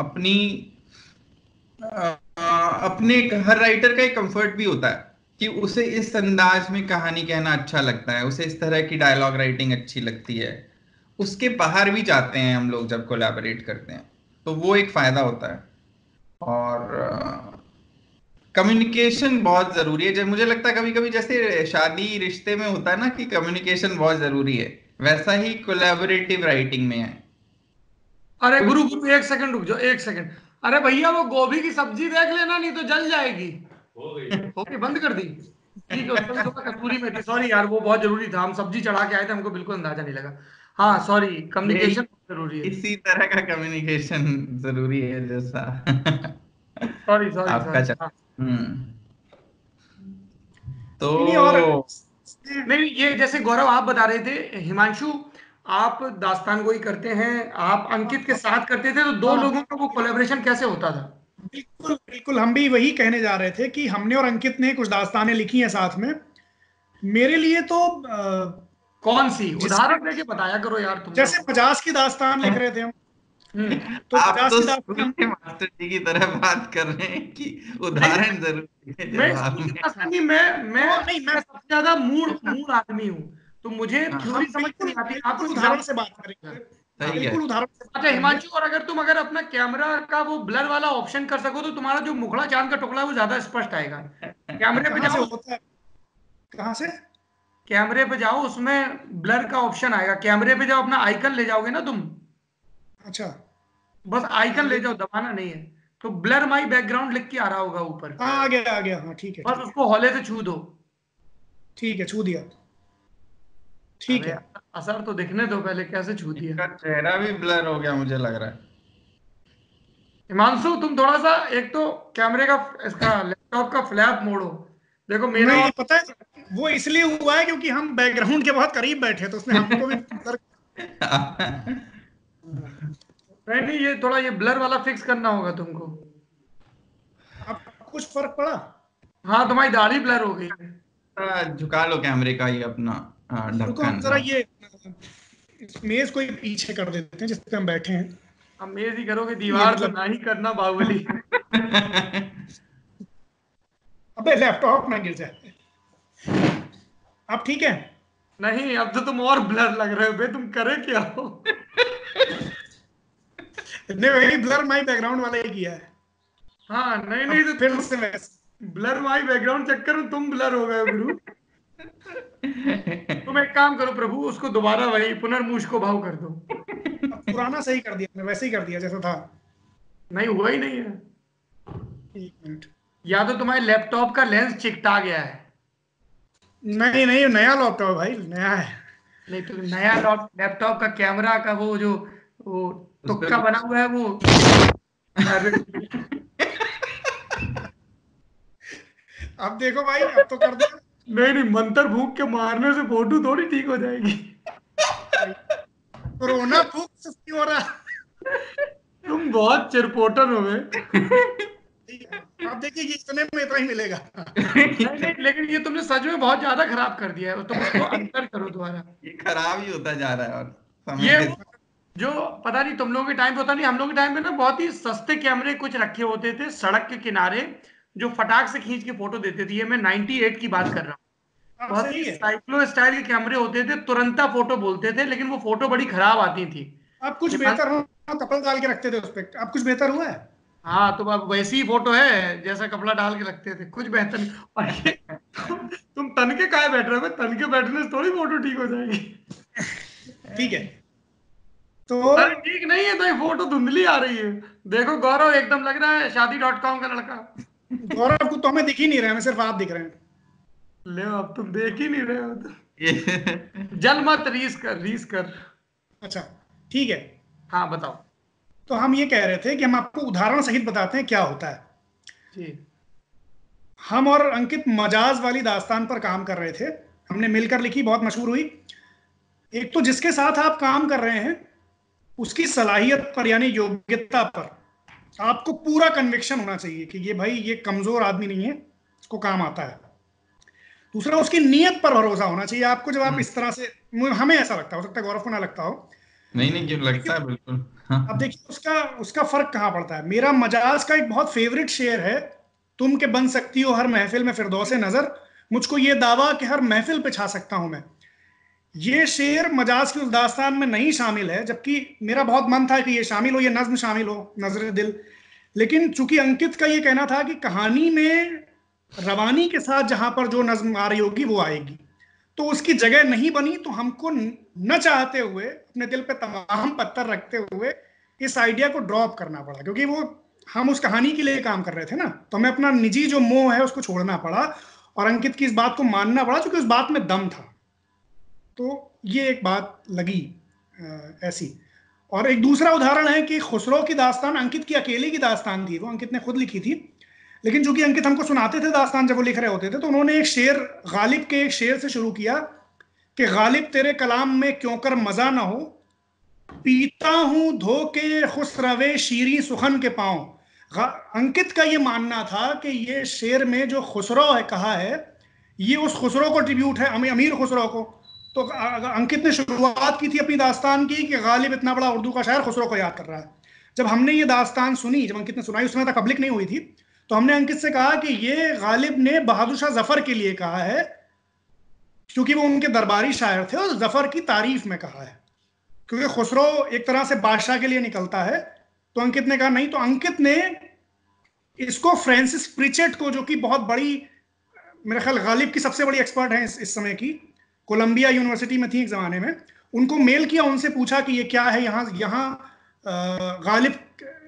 अपने हर राइटर का एक कंफर्ट भी होता है कि उसे इस अंदाज में कहानी कहना अच्छा लगता है, उसे इस तरह की डायलॉग राइटिंग अच्छी लगती है। उसके बाहर भी जाते हैं हम लोग जब कोलैबोरेट करते हैं, तो वो एक फायदा होता है। और कम्युनिकेशन बहुत जरूरी है। जब मुझे लगता है कभी कभी जैसे शादी रिश्ते में होता है ना कि कम्युनिकेशन बहुत जरूरी है, वैसा ही कोलैबोरेटिव राइटिंग में है। अरे कुछ गुरु गुरु, एक सेकंड रुक जाओ, एक सेकंड। अरे भैया वो गोभी की सब्जी देख लेना, नहीं तो जल जाएगी। हो गई, हो गई, बंद कर दी। ठीक है, उसमें भी थोड़ा कसूरी मेथी, सॉरी यार, वो बहुत जरूरी था, हम सब्जी चढ़ा के आए थे, हमको बिल्कुल अंदाजा नहीं लगा। हाँ सॉरी, ये कम्युनिकेशन जरूरी है। इसी तरह का कम्युनिकेशन जरूरी है जैसा सॉरी सॉरी आपका सॉरी, चल। हाँ। हम्म। नहीं नहीं, और तो नहीं, ये जैसे गौरव आप बता रहे थे, हिमांशु आप दास्तान गोई करते हैं, आप अंकित के साथ करते थे, तो दो हाँ, लोगों का वो कोलेब्रेशन कैसे होता था? बिल्कुल बिल्कुल, हम भी वही कहने जा रहे थे कि हमने और अंकित ने कुछ दास्तानें लिखी हैं साथ में। मेरे लिए तो कौन सी? जिस उदाहरण देके बताया करो यार तुम जैसे लोग। मजाज की दास्तान लिख रहे थे हम, हम्म। तो आप मजाज तो की स्कूल दास्तान। के मास्टर जी की तरह बात कर रहे हैं कि नहीं, उदाहरण जरूरी है मैं जवाब स्कूल की में। दास्तान नहीं, मैं तो नहीं, मैं सबसे ज्यादा मूड मूड आदमी हूँ, तो मुझे हाँ, थ्योरी हम समझ में बिल्कुल नहीं आती, बिल्कुल आपको उदाहरण से एग्जाम्पल। बात करेंगे। हाँ। सही है। बिल्कुल उदाहरण से बात अच्छा करेंगे। हिमांशु, और अगर तुम अगर अपना कैमरा का वो ब्लर वाला ऑप्शन कर सको, तो तुम्हारा जो मुखड़ा चांद का टुकड़ा है वो ज्यादा स्पष्ट आएगा। कैमरे पे कहाँ से जाओ, होता है? कहाँ से? कैमरे पे जाओ, उसमें ब्लर का ऑप्शन आएगा, कैमरे पे जाओ, अपना आइकन ले जाओगे ना तुम, अच्छा। बस हाँ, आइकन ले ले। जाओ, दबाना नहीं है। तो ब्लर माई बैकग्राउंड लिख के आ रहा होगा ऊपर, हाँ, आ गया आ गया, हाँ ठीक है बस ठीक है। उसको हौले से छू दो। ठीक है, छू दिया। ठीक अबे है। असर तो दिखने दो पहले, कैसे छू दिया? इसका चेहरा भी ब्लर हो गया मुझे लग रहा है। हिमांशु तुम थोड़ा सा, एक तो कैमरे का, इसका लैपटॉप का फ्लैप मोड़ो, देखो मेरे नहीं, और। पता है वो इसलिए हुआ है क्योंकि हम बैकग्राउंड के बहुत करीब बैठे, तो उसने हमको भी ब्लर। नहीं नहीं, ये थोड़ा ये ब्लर वाला फिक्स करना होगा तुमको। अब कुछ फर्क पड़ा? हाँ, तुम्हारी दाढ़ी ब्लर हो गई है। झुका लो कैमरे का ये अपना रुको, हम ढक्कन। जरा ये इस मेज को ही पीछे कर देते हैं जिस पे हम बैठे हैं। अब मेज ही करोगे, ये दीवार तो मतलब, ना ही करना बाहुबली। अबे लैपटॉप ना गिर जाए। अब ठीक है। नहीं, अब तो तुम और ब्लर लग रहे हो बे, तुम करे क्या हो? ने वही ब्लर माई बैकग्राउंड वाला ही किया है। हाँ, नहीं नहीं, अब तो फिर से तुम वैसे। ब्लर माई बैकग्राउंड चक्कर में तुम ब्लर हो गए हो गुरु। तुम एक काम करो प्रभु, उसको दोबारा वही पुनर्मूश को भाव कर दो। अब पुराना सही कर दिया, मैं वैसे ही कर दिया जैसा था। नहीं, हुआ ही नहीं है। एक मिनट। या तो तुम्हारे लैपटॉप का लेंस चिकटा गया है। नहीं नहीं, नया लैपटॉप है भाई, नया है। नहीं तो नया लैपटॉप का कैमरा का वो उस पे तुक्का बना हुआ है वो। अरे अब देखो भाई, अब तो कर दो। नहीं नहीं, मंत्र फूक के मारने से फोटो थोड़ी ठीक हो जाएगी। कोरोना फूक से नहीं हो रहा। तुम बहुत चिरपोटन हो गए। आप देखिए कि इतने में इतना ही मिलेगा। नहीं नहीं, लेकिन ये तुमने सच में बहुत ज्यादा खराब कर दिया है, तुम उसको अंतर करो दोबारा। ये खराब ही होता जा रहा है और समय ये के। वो जो पता नहीं तुम लोगों के टाइम पे होता नहीं, हम लोग के टाइम पे ना बहुत ही सस्ते कैमरे कुछ रखे होते थे सड़क के किनारे, जो फटाक से खींच के फोटो देते थे। ये मैं 98 की बात कर रहा हूँ। हाँ, बहुत ही सही है। साइक्लो स्टाइल के कैमरे होते थे, तुरंता फोटो बोलते थे, लेकिन वो फोटो बड़ी खराब आती थी। अब कुछ ध्यान। बेहतर हो, कपल डाल के रखते थे उस पर, अब कुछ बेहतर हुआ है। हाँ, तो अब वैसी ही फोटो है जैसा कपड़ा डाल के रखते थे, कुछ बेहतर नहीं। और ये तुम तन के काहे बैठ रहे हो? तन के बैठने से थोड़ी फोटो ठीक हो जाएगी। ठीक है, तो अरे ठीक नहीं है तो ये फोटो धुंधली आ रही है। देखो गौरव एकदम लग रहा है शादी.com का लड़का। गौरव को तो हमें दिख ही नहीं रहा है, हमें सिर्फ आप दिख रहे हैं। ले अब तुम देख ही नहीं रहे हो तो। ये जल मत, रीस कर। अच्छा, ठीक है। हाँ बताओ। तो हम ये कह रहे थे कि हम आपको उदाहरण सहित बताते हैं क्या होता है। जी। हम और अंकित मजाज वाली दास्तान पर काम कर रहे थे, हमने मिलकर लिखी, बहुत मशहूर हुई। एक तो जिसके साथ आप काम कर रहे हैं उसकी सलाहियत पर यानी योग्यता पर आपको पूरा कन्विक्शन होना चाहिए कि ये भाई ये कमजोर आदमी नहीं है, इसको काम आता है। दूसरा, उसकी नीयत पर भरोसा होना चाहिए आपको। जब आप इस तरह से, हमें ऐसा लगता हो सकता है गौरव को ना लगता हो, नहीं नहीं, क्यों लगता है, बिल्कुल। अब देखिए उसका उसका फर्क कहाँ पड़ता है। मेरा मजाज का एक बहुत फेवरेट शेर है, तुम के बन सकती हो हर महफिल में फिरदौसे नजर, मुझको ये दावा कि हर महफिल पे छा सकता हूं मैं। ये शेर मजाज की उस दास्तान में नहीं शामिल है, जबकि मेरा बहुत मन था कि ये शामिल हो, ये नज्म शामिल हो, नजर दिल। लेकिन चूंकि अंकित का ये कहना था कि कहानी में रवानी के साथ जहां पर जो नज्म आ रही होगी वो आएगी, तो उसकी जगह नहीं बनी, तो हमको न चाहते हुए अपने दिल पे तमाम पत्थर रखते हुए इस आइडिया को ड्रॉप करना पड़ा, क्योंकि वो हम उस कहानी के लिए काम कर रहे थे ना, तो हमें अपना निजी जो मोह है उसको छोड़ना पड़ा और अंकित की इस बात को मानना पड़ा, क्योंकि उस बात में दम था। तो ये एक बात लगी ऐसी। और एक दूसरा उदाहरण है कि खुसरो की दास्तान अंकित की अकेले की दास्तान थी, वो अंकित ने खुद लिखी थी। लेकिन चूंकि अंकित हमको सुनाते थे दास्तान जब वो लिख रहे होते थे, तो उन्होंने एक शेर, गालिब के एक शेर से शुरू किया कि गालिब तेरे कलाम में क्यों कर मजा ना हो, पीता हूं धोके खुसरवे शीरी सुखन के पांव। अंकित का ये मानना था कि ये शेर में जो खुसरो है कहा है, ये उस खुसरो को ट्रिब्यूट है, अमीर खुसरो को। तो अंकित ने शुरुआत की थी अपनी दास्तान की कि गालिब इतना बड़ा उर्दू का शायर खुसरो को याद कर रहा है। जब हमने ये दास्तान सुनी, जब अंकित ने सुनाई, उसमें तक पब्लिक नहीं हुई थी, तो हमने अंकित से कहा कि ये गालिब ने बहादुर शाह जफर के लिए कहा है, क्योंकि वो उनके दरबारी शायर थे, और जफर की तारीफ में कहा है, क्योंकि खुसरो एक तरह से बादशाह के लिए निकलता है। तो अंकित ने कहा नहीं, तो अंकित ने इसको फ्रांसिस प्रिचेट को, जो कि बहुत बड़ी, मेरे ख्याल गालिब की सबसे बड़ी एक्सपर्ट है इस समय की, कोलंबिया यूनिवर्सिटी में थी एक जमाने में, उनको मेल किया, उनसे पूछा कि ये क्या है, यहाँ गालिब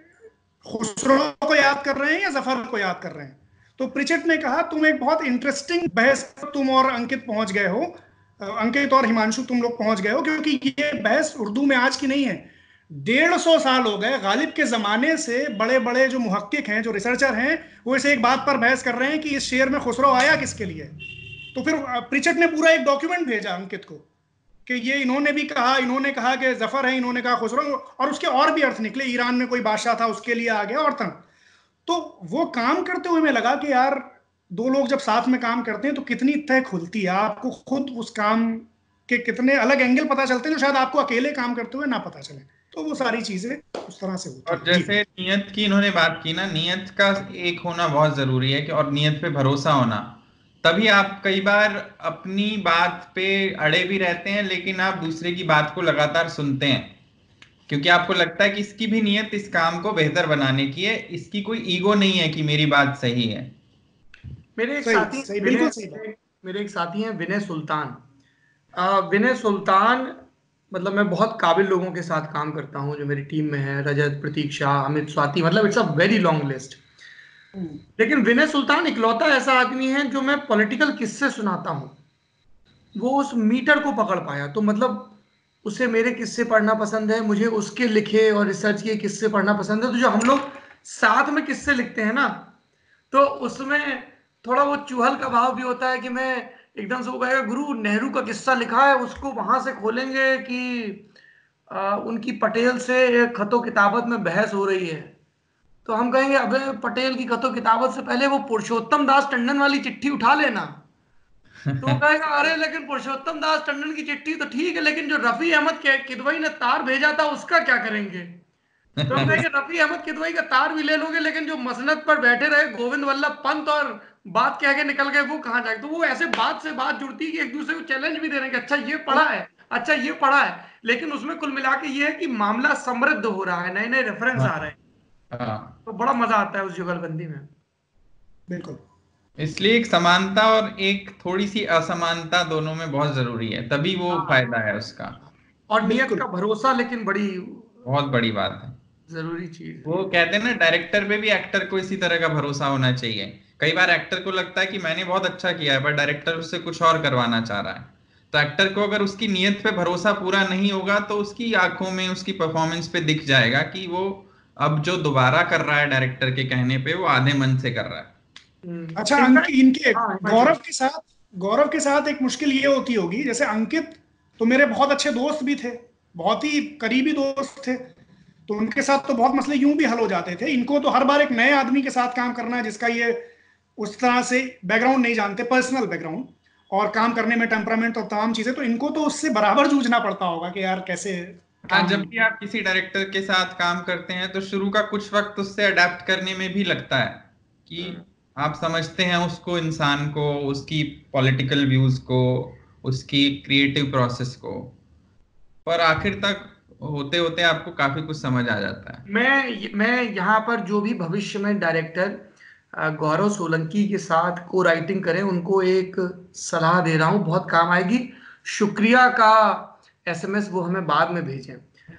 खुसरो को याद कर रहे हैं या जफर को याद कर रहे हैं। तो प्रिचेट ने कहा तुम एक बहुत इंटरेस्टिंग बहस तुम और अंकित पहुंच गए हो, अंकित और हिमांशु तुम लोग पहुंच गए हो, क्योंकि ये बहस उर्दू में आज की नहीं है, 150 साल हो गए गालिब के जमाने से। बड़े बड़े जो मुहक्किक हैं, जो रिसर्चर हैं, वो इसे एक बात पर बहस कर रहे हैं कि इस शेर में खुसरो आया किसके लिए। तो फिर प्रिचेट ने पूरा एक डॉक्यूमेंट भेजा अंकित को कि ये इन्होंने कहा कि जफर है, इन्होंने कहा खुसरो, और उसके और भी अर्थ निकले, ईरान में कोई बादशाह था उसके लिए आ गया और था। तो वो काम करते हुए हमें लगा कि यार दो लोग जब साथ में काम करते हैं तो कितनी तय खुलती है, आपको खुद उस काम के कितने अलग एंगल पता चलते हैं जो शायद आपको अकेले काम करते हुए ना पता चले। तो वो सारी चीजें उस तरह से होती और हैं। जैसे नियत की इन्होंने बात की ना, नियत का एक होना बहुत जरूरी है कि, और नियत पे भरोसा होना, तभी आप कई बार अपनी बात पे अड़े भी रहते हैं, लेकिन आप दूसरे की बात को लगातार सुनते हैं, क्योंकि आपको लगता है कि इसकी भी नियत इस काम को बेहतर बनाने की है, इसकी कोई ईगो नहीं है कि मेरी बात सही है। मेरे एक सही साथी सही, विनय बिल्कुल सही बात। मेरे एक साथी हैं विनय सुल्तान। विनय सुल्तान, मतलब मैं बहुत काबिल लोगों के साथ काम करता हूँ जो मेरी टीम में है, रजत, प्रतीक्षा, अमित, स्वाति, मतलब it's a very long list. लेकिन विनय सुल्तान इकलौता ऐसा आदमी है जो मैं पॉलिटिकल किस्से सुनाता हूँ, वो उस मीटर को पकड़ पाया। तो मतलब उसे मेरे किस्से पढ़ना पसंद है, मुझे उसके लिखे और रिसर्च किए किस्से पढ़ना पसंद है। तो जो हम लोग साथ में किस्से लिखते हैं ना, तो उसमें थोड़ा वो चूहल का भाव भी होता है कि मैं एकदम से वो कहेगा गुरु नेहरू का किस्सा लिखा है, उसको वहां से खोलेंगे कि उनकी पटेल से एक खतो किताबत में बहस हो रही है। तो हम कहेंगे अबे पटेल की खतो किताबत से पहले वो पुरुषोत्तम दास टंडन वाली चिट्ठी उठा लेना। तो वो कहेगा अरे लेकिन पुरुषोत्तम दास टंडन की चिट्ठी तो ठीक है, लेकिन जो रफी अहमद किदवई ने तार भेजा था उसका क्या करेंगे। तो हम कहेंगे रफी अहमद किदवई का तार भी ले लोगे, लेकिन जो मसनद पर बैठे रहे गोविंद वल्लभ पंत और बात कह के निकल गए वो कहाँ जाए। तो वो ऐसे बात से बात जुड़ती है कि एक दूसरे को चैलेंज भी दे रहे हैं कि अच्छा ये पढ़ा है, अच्छा ये पढ़ा है, लेकिन उसमें कुल मिला के ये है कि मामला समृद्ध हो रहा है, नए नए रेफरेंस आ रहे हैं। हाँ, तो बड़ा मजा आता है उस जुगलबंदी में। बिल्कुल। इसलिए एक समानता और एक थोड़ी सी असमानता दोनों में बहुत जरूरी है, तभी वो हाँ, फायदा है उसका। और नियत बिल्कुल। का भरोसा लेकिन बड़ी बहुत बड़ी बात है। जरूरी चीज है। वो कहते हैं ना, डायरेक्टर पे भी एक्टर को इसी तरह का भरोसा होना चाहिए। कई बार एक्टर को लगता है कि मैंने बहुत अच्छा किया है, पर डायरेक्टर उससे कुछ और करवाना चाह रहा है। तो एक्टर को अगर उसकी नीयत पे भरोसा पूरा नहीं होगा तो उसकी आंखों में, उसकी परफॉर्मेंस पे दिख जाएगा कि वो अब जो दोबारा कर रहा है डायरेक्टर के कहने पे, वो आधे मन से कर रहा है। अच्छा, इनफैक्ट इनके हाँ हिमांशु। गौरव के साथ एक मुश्किल ये होती होगी, जैसे अंकित तो मेरे बहुत अच्छे दोस्त भी थे, बहुत ही करीबी दोस्त थे, तो उनके साथ तो बहुत मसले यूं भी हल हो जाते थे। इनको तो हर बार एक नए आदमी के साथ काम करना है जिसका ये उस तरह से बैकग्राउंड नहीं जानते, पर्सनल बैकग्राउंड और काम करने में टेम्परामेंट और तमाम चीजें, तो इनको तो उससे बराबर जूझना पड़ता होगा कि यार कैसे हाँ, काम। जब भी आप किसी डायरेक्टर के साथ काम करते हैं तो शुरू का कुछ वक्त उससे अडेप्ट करने में भी लगता है कि आप समझते हैं उसको, इंसान को, उसकी पॉलिटिकल व्यूज को, उसकी क्रिएटिव प्रोसेस को, पर आखिर तक होते होते आपको काफी कुछ समझ आ जाता है। मैं यहाँ पर जो भी भविष्य में डायरेक्टर गौरव सोलंकी के साथ को राइटिंग करें उनको एक सलाह दे रहा हूँ, बहुत काम आएगी। शुक्रिया का एसएमएस वो हमें बाद में भेजें।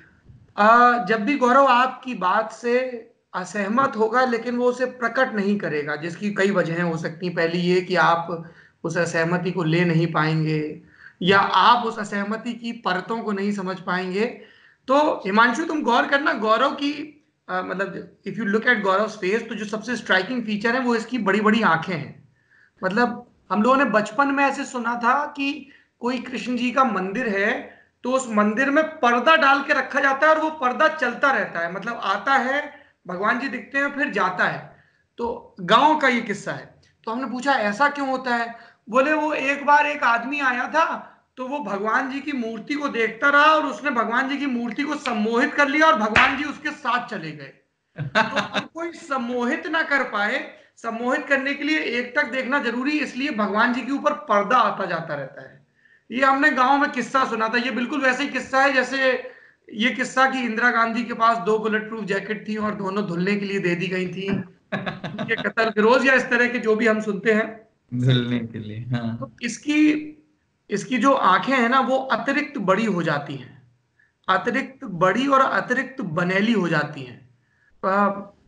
जब भी गौरव आपकी बात से असहमत होगा लेकिन वो उसे प्रकट नहीं करेगा, जिसकी कई वजहें हो सकती हैं। पहली ये कि आप उस असहमति को ले नहीं पाएंगे या आप उस असहमति की परतों को नहीं समझ पाएंगे। तो हिमांशु तुम गौर करना गौरव की मतलब if you look at Gaurav face, तो जो सबसे स्ट्राइकिंग फीचर है वो इसकी बड़ी बड़ी आंखें हैं। मतलब हम लोगों ने बचपन में ऐसे सुना था कि कोई कृष्ण जी का मंदिर है तो उस मंदिर में पर्दा डाल के रखा जाता है और वो पर्दा चलता रहता है, मतलब आता है भगवान जी दिखते हैं फिर जाता है। तो गांव का ये किस्सा है। तो हमने पूछा ऐसा क्यों होता है। बोले वो एक बार एक आदमी आया था, तो वो भगवान जी की मूर्ति को देखता रहा और उसने भगवान जी की मूर्ति को सम्मोहित कर लिया और भगवान जी उसके साथ चले गए। तो अब कोई सम्मोहित ना कर पाए, सम्मोहित करने के लिए एक टक देखना जरूरी, इसलिए भगवान जी के ऊपर पर्दा आता जाता रहता है। ये हमने गांव में किस्सा सुना था। ये बिल्कुल वैसे ही किस्सा है जैसे ये किस्सा कि इंदिरा गांधी के पास 2 बुलेट प्रूफ जैकेट थी और दोनों धुलने के लिए दे दी गई थी उनके कत्ल फिरोज, या इस तरह के जो भी हम सुनते हैं। धुलने के लिए, तो हाँ। इसकी इसकी जो आंखें हैं ना वो अतिरिक्त बड़ी हो जाती हैं, अतिरिक्त बड़ी और अतिरिक्त बनेली हो जाती हैं। आ,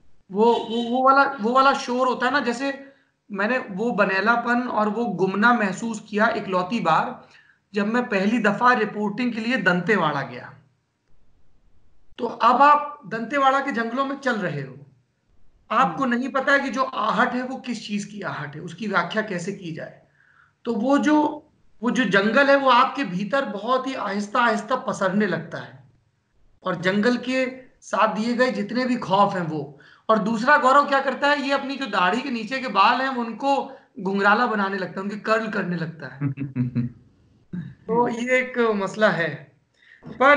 वो वाला शोर होता है ना, जैसे मैंने वो बनेलापन और वो गुमना महसूस किया इकलौती बार जब मैं पहली दफा रिपोर्टिंग के लिए दंतेवाड़ा गया। तो अब आप दंतेवाड़ा के जंगलों में चल रहे हो, आपको नहीं पता है कि जो आहट है वो किस चीज की आहट है, उसकी व्याख्या कैसे की जाए। तो वो जो जंगल है वो आपके भीतर बहुत ही आहिस्ता आहिस्ता पसरने लगता है, और जंगल के साथ दिए गए जितने भी खौफ हैं वो। और दूसरा गौरव क्या करता है, ये अपनी जो दाढ़ी के नीचे के बाल हैं उनको घुंघराला बनाने लगता है, उनके कर्ल करने लगता है। तो ये एक मसला है। पर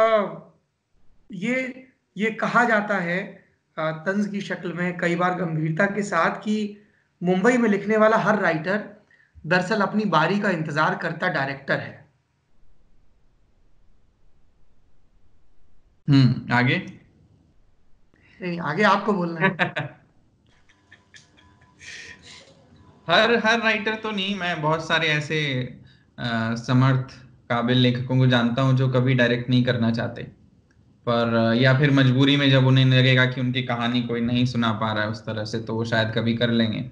ये कहा जाता है तंज की शक्ल में, कई बार गंभीरता के साथ, कि मुंबई में लिखने वाला हर राइटर दरअसल अपनी बारी का इंतजार करता डायरेक्टर है। आगे। नहीं आगे आपको बोलना है। हर हर राइटर तो नहीं, मैं बहुत सारे ऐसे समर्थ काबिल लेखकों को जानता हूं जो कभी डायरेक्ट नहीं करना चाहते। पर या फिर मजबूरी में जब उन्हें लगेगा कि उनकी कहानी कोई नहीं सुना पा रहा है उस तरह से, तो वो शायद कभी कर लेंगे।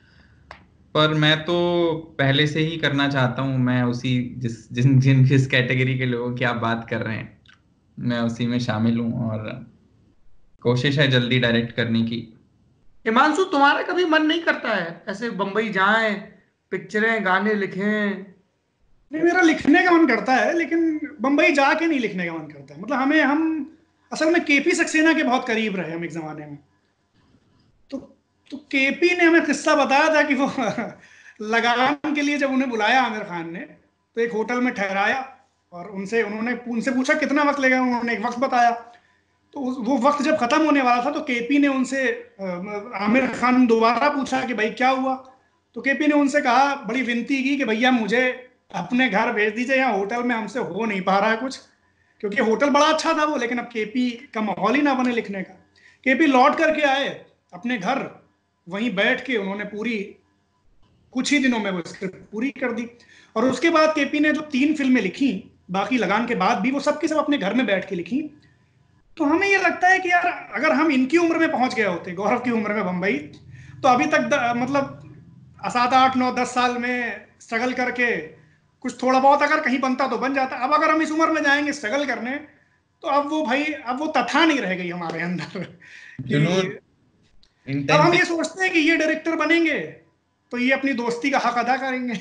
पर मैं तो पहले से ही करना चाहता हूँ। मैं उसी जिस कैटेगरी के लोगों की आप बात कर रहे हैं, मैं उसी में शामिल हूँ, और कोशिश है जल्दी डायरेक्ट करने की। हिमांशु, तुम्हारा कभी मन नहीं करता है ऐसे बम्बई जाएं, पिक्चरें गाने लिखें? नहीं, मेरा लिखने का मन करता है, लेकिन बंबई जाके नहीं लिखने का मन करता है। मतलब हम असल में केपी सक्सेना के बहुत करीब रहे हम एक जमाने में। तो तो केपी ने हमें किस्सा बताया था कि वो लगान के लिए जब उन्हें बुलाया आमिर खान ने, तो एक होटल में ठहराया और उन्होंने उनसे पूछा कितना वक्त लगेगा। उन्होंने एक वक्त बताया। तो वो वक्त जब खत्म होने वाला था, तो केपी ने उनसे आमिर खान दोबारा पूछा कि भाई क्या हुआ। तो केपी ने उनसे कहा, बड़ी विनती की कि भैया मुझे अपने घर भेज दीजिए, यहाँ होटल में हमसे हो नहीं पा रहा है कुछ। क्योंकि होटल बड़ा अच्छा था वो, लेकिन अब केपी का माहौल ही ना बने लिखने का। केपी लौट करके आए अपने घर, वहीं बैठ के उन्होंने पूरी कुछ ही दिनों में वो स्क्रिप्ट पूरी कर दी। और उसके बाद केपी ने जो 3 फिल्में लिखी, बाकी लगान के बाद भी, वो सब की सब अपने घर में बैठ के लिखी। तो हमें ये लगता है कि यार अगर हम इनकी उम्र में पहुंच गए होते, गौरव की उम्र में बंबई, तो अभी तक मतलब 7 8 9 10 साल में स्ट्रगल करके कुछ थोड़ा बहुत अगर कहीं बनता तो बन जाता। अब अगर हम इस उम्र में जाएंगे स्ट्रगल करने, तो अब वो भाई, अब वो तथा नहीं रह गई हमारे अंदर जुनून, कि अब हम इंटेंसिटी। ये सोचते हैं कि ये डायरेक्टर बनेंगे तो ये अपनी दोस्ती का हक अदा करेंगे।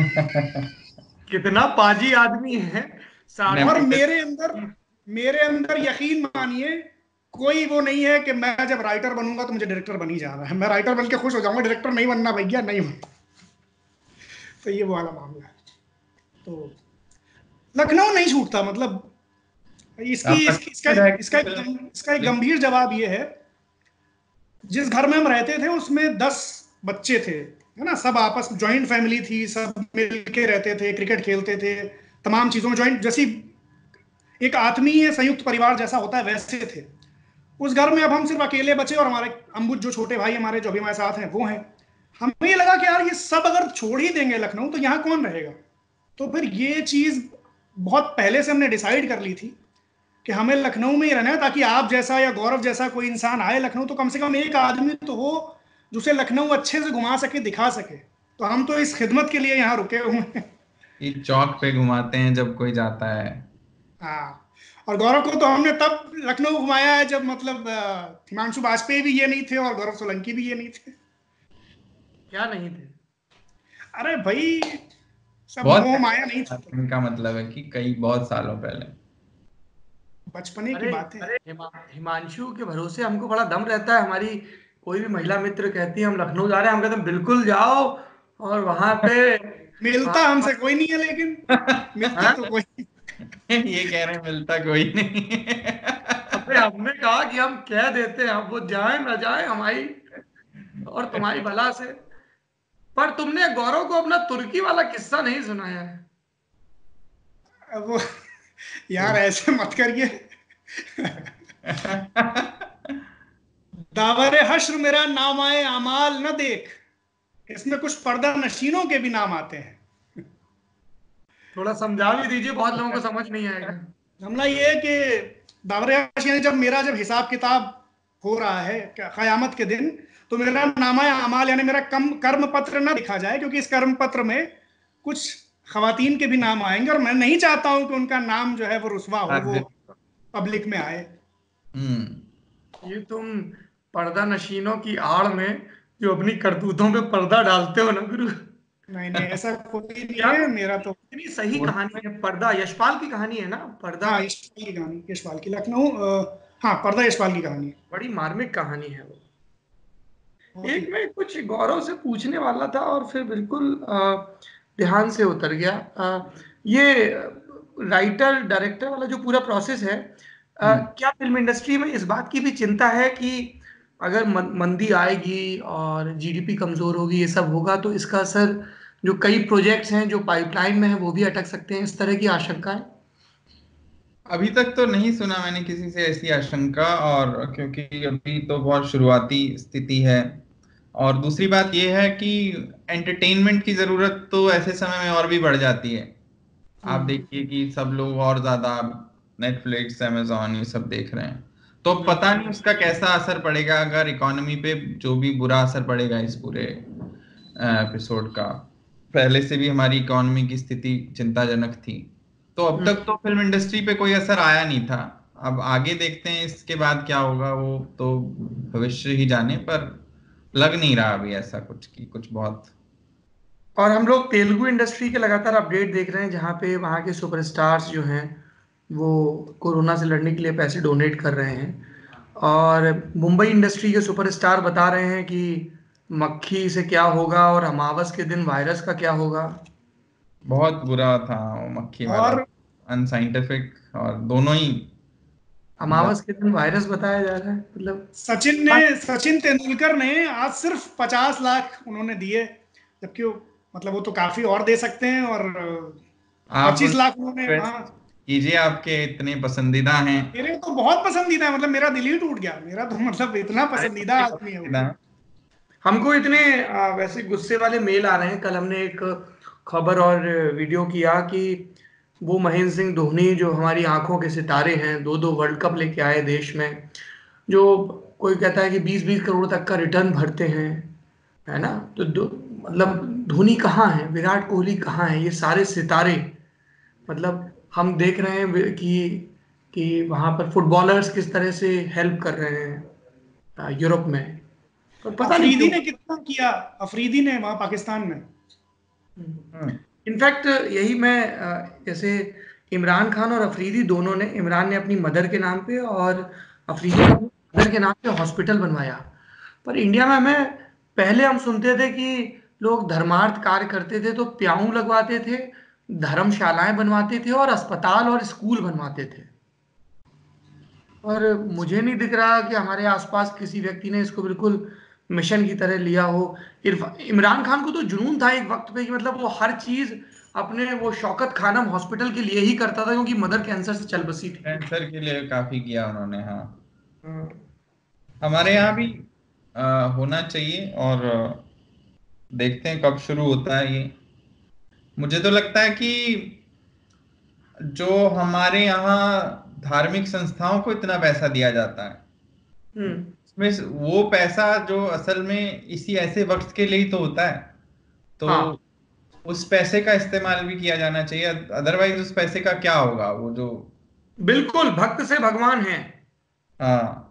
कितना पाजी आदमी है। साढ़े और नेपोटिज्म। मेरे अंदर यकीन मानिए, कोई वो नहीं है कि मैं जब राइटर बनूंगा तो मुझे डायरेक्टर बन ही जाना है। मैं राइटर बन के खुश हो जाऊंगा, डायरेक्टर नहीं बनना भैया, नहीं बनना। तो ये वो वाला मामला है। तो लखनऊ नहीं छूटता। मतलब इसकी आप इसकी इसका रह इसका इसका एक गंभीर जवाब ये है, जिस घर में हम रहते थे उसमें 10 बच्चे थे, है ना। सब आपस में ज्वाइंट फैमिली थी, सब मिल के रहते थे, क्रिकेट खेलते थे, तमाम चीजों में ज्वाइंट, जैसी एक आत्मीय संयुक्त परिवार जैसा होता है वैसे थे। उस घर में अब हम सिर्फ अकेले बचे और हमारे अम्बुज जो छोटे भाई हमारे जो अभी हमारे साथ हैं वो हैं। हमें ये लगा कि यार ये सब अगर छोड़ ही देंगे लखनऊ, तो यहाँ कौन रहेगा। तो फिर ये चीज बहुत पहले से हमने डिसाइड कर ली थी कि हमें लखनऊ में ही रहना है, ताकि आप जैसा या गौरव जैसा कोई इंसान आए लखनऊ, तो कम से कम एक आदमी तो हो जो उसे लखनऊ अच्छे से घुमा सके, दिखा सके। तो हम तो इस खिदमत के लिए यहाँ रुके हुए हैं। ये चौक पे घुमाते हैं जब कोई जाता है। हाँ, और गौरव को तो हमने तब लखनऊ घुमाया है जब मतलब हिमांशु वाजपेयी भी ये नहीं थे और गौरव सोलंकी भी ये नहीं थे। क्या नहीं थे? अरे भाई, सब बहुत मोह माया नहीं था पहले, इनका मतलब है कि कई बहुत सालों पहले। बचपने की अरे बातें। हिमांशु के भरोसे हमको बड़ा दम रहता है। हमारी कोई भी महिला मित्र कहती है हम लखनऊ जा रहे हैं, हम कहते हैं बिल्कुल जाओ। और वहां पे मिलता वहां हमसे कोई नहीं है, लेकिन मिलता हाँ? तो कोई नहीं। ये कह रहे हैं मिलता कोई नहीं। अबे हमने कहा कि हम कह देते हैं, अब वो जाए ना जाए हमारी और तुम्हारी भला से। पर तुमने गौरव को अपना तुर्की वाला किस्सा नहीं सुनाया है। अब वो, यार ऐसे मत करिए। दावरे हश्र मेरा नामाए अमाल न देख, इसमें कुछ पर्दा नशीनों के भी नाम आते हैं। थोड़ा समझा भी दीजिए, बहुत लोगों को समझ नहीं आएगा। मामला ये है कि दावरे हश्र यानी जब हिसाब किताब हो रहा है कयामत के दिन, तो मेरा नामाए अमाल यानी मेरा कर्म पत्र ना लिखा जाए, क्योंकि इस कर्म पत्र में कुछ खवातीन के भी नाम आएंगे और मैं नहीं चाहता हूं कि उनका नाम जो है वो रुस्वा हो, वो पब्लिक में आए। हम्म। ये तुम पर्दा नशीनों की आड़ में जो अपनी करतूतों पे पर्दा डालते हो ना गुरु। नहीं नहीं, ऐसा कोई नहीं क्या है तुम, मेरा तो। इतनी सही कहानी है पर्दा, यशपाल की कहानी है ना पर्दा। हाँ, यशपाल की कहानी, यशपाल की लखनऊ, हाँ, पर्दा यशपाल की कहानी है। बड़ी मार्मिक कहानी है वो। बहुत ही। एक मैं कुछ गौरव से पूछने वाला था और फिर बिल्कुल ध्यान से उतर गया। ये राइटर डायरेक्टर वाला जो पूरा प्रोसेस है, क्या फिल्म इंडस्ट्री में इस बात की भी चिंता है कि अगर मंदी आएगी और जीडीपी कमजोर होगी, ये सब होगा, तो इसका असर जो कई प्रोजेक्ट्स हैं जो पाइपलाइन में है वो भी अटक सकते हैं, इस तरह की आशंकाएं? अभी तक तो नहीं सुना मैंने किसी से ऐसी आशंका, और क्योंकि अभी तो बहुत शुरुआती स्थिति है। और दूसरी बात यह है कि एंटरटेनमेंट की जरूरत तो ऐसे समय में और भी बढ़ जाती है। आप हम्म। देखिए कि सब लोग और ज्यादा नेटफ्लिक्स, अमेजॉन ये सब देख रहे हैं। तो पता नहीं उसका कैसा असर पड़ेगा, अगर इकोनॉमी पे जो भी बुरा असर पड़ेगा इस पूरे एपिसोड का। पहले से भी हमारी इकोनॉमी की स्थिति चिंताजनक थी, तो अब तक तो फिल्म इंडस्ट्री पे कोई असर आया नहीं था। अब आगे देखते हैं इसके बाद क्या होगा, वो तो भविष्य ही जाने, पर लग नहीं रहा अभी ऐसा कुछ कि कुछ बहुत। और हम लोग तेलुगु इंडस्ट्री के लगातार अपडेट देख रहे हैं, जहाँ पे वहाँ के सुपरस्टार्स जो हैं वो कोरोना से लड़ने के लिए पैसे डोनेट कर रहे हैं। और मुंबई इंडस्ट्री के सुपरस्टार बता रहे हैं कि मक्खी से क्या होगा और अमावस के दिन वायरस का क्या होगा। बहुत बुरा था वो मक्खी वाला, और अनसाइंटिफिक, और दोनों ही। मतलब अमावस के दिन वायरस बताया जा रहा है, मतलब सचिन तेंदुलकर ने आज सिर्फ 50 लाख उन्होंने दिए, जबकि मतलब वो तो काफी और दे सकते हैं। और आप 25 लाख उन्होंने, रिक्वेस्ट हाँ, कीजिए, आपके इतने पसंदीदा हैं। मेरे तो बहुत पसंदीदा है, मतलब मेरा दिल ही टूट गया। मेरा तो मतलब इतना अरे पसंदीदा सबके आदमी है वो। पसंदीदा। हमको इतने वैसे गुस्से वाले मेल आ रहे हैं। कल हमने एक खबर और वीडियो किया कि वो महेंद्र सिंह धोनी जो हमारी आंखों के सितारे हैं, दो दो वर्ल्ड कप लेके आए देश में, जो कोई कहता है कि 20-20 करोड़ तक का रिटर्न भरते हैं, है ना। तो मतलब धोनी कहाँ है, विराट कोहली कहाँ है, ये सारे सितारे। मतलब हम देख रहे हैं कि वहां पर फुटबॉलर्स किस तरह से हेल्प कर रहे हैं यूरोप में, पर पता नहीं अफरीदी क्यों। ने कितना किया, अफरीदी ने वहां पाकिस्तान में। हम्म। इनफैक्ट यही मैं जैसे इमरान खान और अफरीदी दोनों ने, इमरान ने अपनी मदर के नाम पे और अफरीदी ने अपनी मदर के नाम पे हॉस्पिटल बनवाया। पर इंडिया में हमें पहले हम सुनते थे कि लोग धर्मार्थ कार्य करते थे तो प्याऊ लगवाते थे, धर्मशालाएं बनवाते थे और अस्पताल और स्कूल बनवाते थे। और मुझे नहीं दिख रहा कि हमारे आसपास किसी व्यक्ति ने इसको बिल्कुल मिशन की तरह लिया हो। इमरान खान को तो जुनून था एक वक्त पे कि मतलब वो हर चीज अपने वो शौकत खानम हॉस्पिटल के लिए ही करता था, क्योंकि मदर कैंसर से चल बसी थी। कैंसर के लिए काफी किया उन्होंने, हाँ। हाँ। हमारे यहाँ भी होना चाहिए, और देखते हैं कब शुरू होता है ये। मुझे तो लगता है कि जो हमारे यहाँ धार्मिक संस्थाओं को इतना पैसा दिया जाता है, हम्म। उसमें वो पैसा जो असल में इसी ऐसे वक्त के लिए ही तो होता है, तो हाँ, उस पैसे का इस्तेमाल भी किया जाना चाहिए। अदरवाइज उस पैसे का क्या होगा, वो जो। बिल्कुल भक्त से भगवान है। हाँ।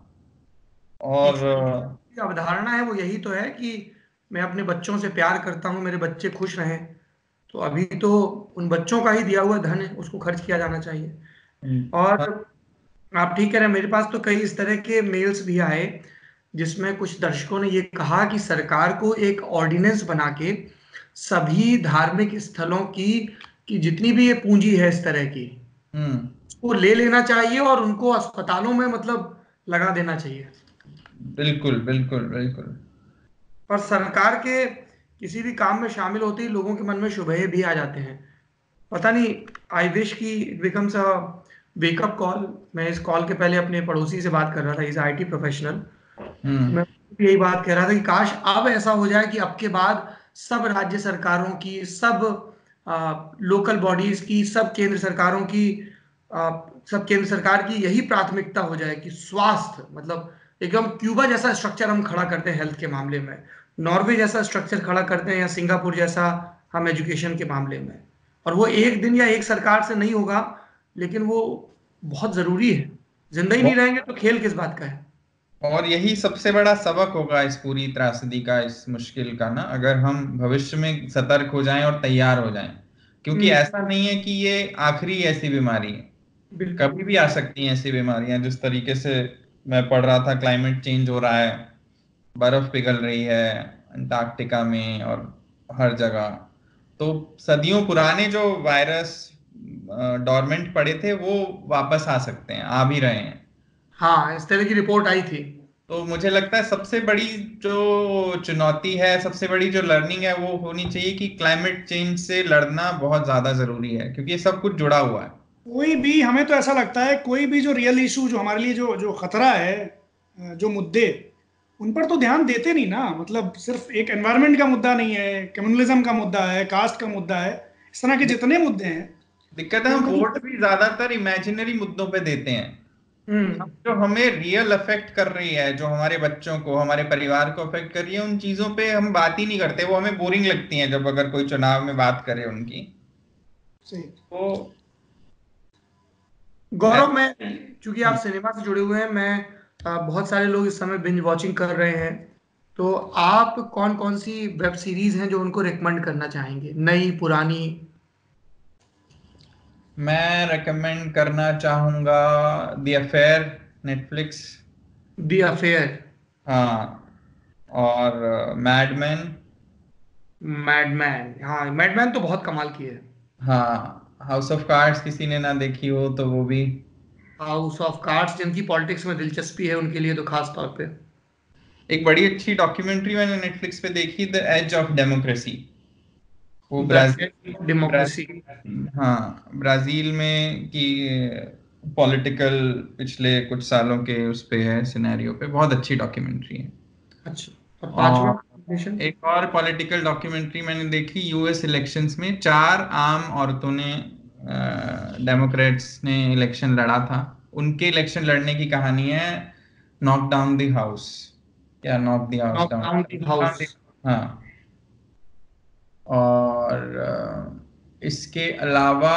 और ईश्वर की अवधारणा है वो यही तो है कि मैं अपने बच्चों से प्यार करता हूँ, मेरे बच्चे खुश रहें। तो अभी तो उन बच्चों का ही दिया हुआ धन है, उसको खर्च किया जाना चाहिए। हाँ, और आप ठीक कह रहे हैं, मेरे पास तो कई इस तरह के मेल्स भी आए जिसमें कुछ दर्शकों ने ये कहा कि सरकार को एक ऑर्डिनेंस बना के सभी धार्मिक स्थलों की जितनी भी ये पूंजी है इस तरह की, हम्म, उसको ले लेना चाहिए और उनको अस्पतालों में मतलब लगा देना चाहिए। बिल्कुल बिल्कुल बिल्कुल। और सरकार के किसी भी काम में शामिल होते ही लोगों के मन में शुबहे भी आ जाते हैं। पता नहीं, आई विश कि it becomes a wake up call. मैं इस कॉल के पहले अपने पड़ोसी से बात कर रहा था, इज आईटी प्रोफेशनल। हम्म। मैं यही बात कह रहा था कि काश अब ऐसा हो जाए कि अब के बाद सब राज्य सरकारों की, सब लोकल बॉडीज की, सब केंद्र सरकारों की, आ, सब केंद्र सरकार की यही प्राथमिकता हो जाए कि स्वास्थ्य, मतलब एकदम क्यूबा जैसा स्ट्रक्चर हम खड़ा करते हैं हेल्थ के मामले में, नॉर्वे जैसा स्ट्रक्चर खड़ा करते हैं, या सिंगापुर जैसा हम एजुकेशन के मामले में। और वो एक दिन या एक सरकार से नहीं होगा, लेकिन वो बहुत जरूरी है। जिंदा ही नहीं रहेंगे तो खेल किस बात का है। और यही सबसे बड़ा सबक होगा इस पूरी त्रासदी का, इस मुश्किल का ना, अगर हम भविष्य में सतर्क हो जाएं और तैयार हो जाएं। क्योंकि हम्म। ऐसा नहीं है कि ये आखिरी ऐसी बीमारी है, बिल्कुल। कभी भी आ सकती हैं ऐसी बीमारियां। जिस तरीके से मैं पढ़ रहा था, क्लाइमेट चेंज हो रहा है, बर्फ पिघल रही है अंटार्कटिका में और हर जगह। तो सदियों पुराने जो वायरस डोरमेंट पड़े थे, वो वापस आ सकते हैं, आ भी रहे हैं। हाँ, इस तरह की रिपोर्ट आई थी। तो मुझे लगता है सबसे बड़ी जो चुनौती है, सबसे बड़ी जो लर्निंग है, वो होनी चाहिए कि क्लाइमेट चेंज से लड़ना बहुत ज्यादा जरूरी है, क्योंकि ये सब कुछ जुड़ा हुआ है। कोई भी, हमें तो ऐसा लगता है, कोई भी जो रियल इशू, जो हमारे लिए जो जो खतरा है, जो मुद्दे, उन पर तो ध्यान देते नहीं ना। मतलब सिर्फ एक एनवायरनमेंट का मुद्दा नहीं है, कम्युनलिज्म का मुद्दा है, कास्ट का मुद्दा है, इस तरह के जितने मुद्दे हैं, दिक्कत है, हम वोट भी ज्यादातर इमेजिनरी मुद्दों पे देते हैं। हम्म। जो हमें रियल अफेक्ट कर रही है, जो हमारे बच्चों को, हमारे परिवार को अफेक्ट कर रही है, उन चीजों पे हम बात ही नहीं करते। वो हमें बोरिंग लगती हैं जब अगर कोई चुनाव में बात करे उनकी। सही। तो गौरव, मैं, चूंकि आप सिनेमा से जुड़े हुए हैं, मैं बहुत सारे लोग इस समय बिंज वॉचिंग कर रहे हैं, तो आप कौन कौन सी वेब सीरीज हैं जो उनको रिकमेंड करना चाहेंगे, नई पुरानी? मैं रेकमेंड करना चाहूंगा the affair, Netflix. The affair. हाँ, और मैडमैन। मैडमैन, हाँ मैडमैन तो बहुत कमाल की है। हाँ, हाउस ऑफ कार्ड्स किसी ने ना देखी हो तो वो भी। हाउस ऑफ कार्ड्स, जिनकी पॉलिटिक्स में दिलचस्पी है उनके लिए तो खास तौर पे। एक बड़ी अच्छी डॉक्यूमेंट्री मैंने नेटफ्लिक्स पे देखी, द एज ऑफ डेमोक्रेसी। वो द ब्राजील, डेमोक्रेसी। हाँ, ब्राजील में की पॉलिटिकल पिछले कुछ सालों के उस पे है, सिनेरियो पे। बहुत अच्छी डॉक्यूमेंट्री है। अच्छा, और पांचवा? और एक और पॉलिटिकल डॉक्यूमेंट्री मैंने देखी, यूएस इलेक्शंस में 4 आम औरतों ने, डेमोक्रेट्स ने इलेक्शन लड़ा था, उनके इलेक्शन लड़ने की कहानी है। नॉक डाउन द हाउस, या knock the house knock down the down. House. हाँ। और इसके अलावा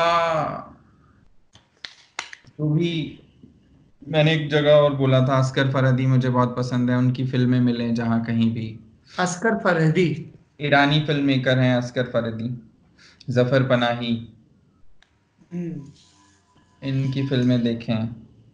जो भी, मैंने एक जगह और बोला था, असगर फरहदी मुझे बहुत पसंद है, उनकी फिल्में मिलें जहां कहीं भी। Asghar Farhadi. ईरानी फिल्म मेकर हैं असगर फरहदी, जफर पनाही, हम्म। इनकी फिल्में देखें।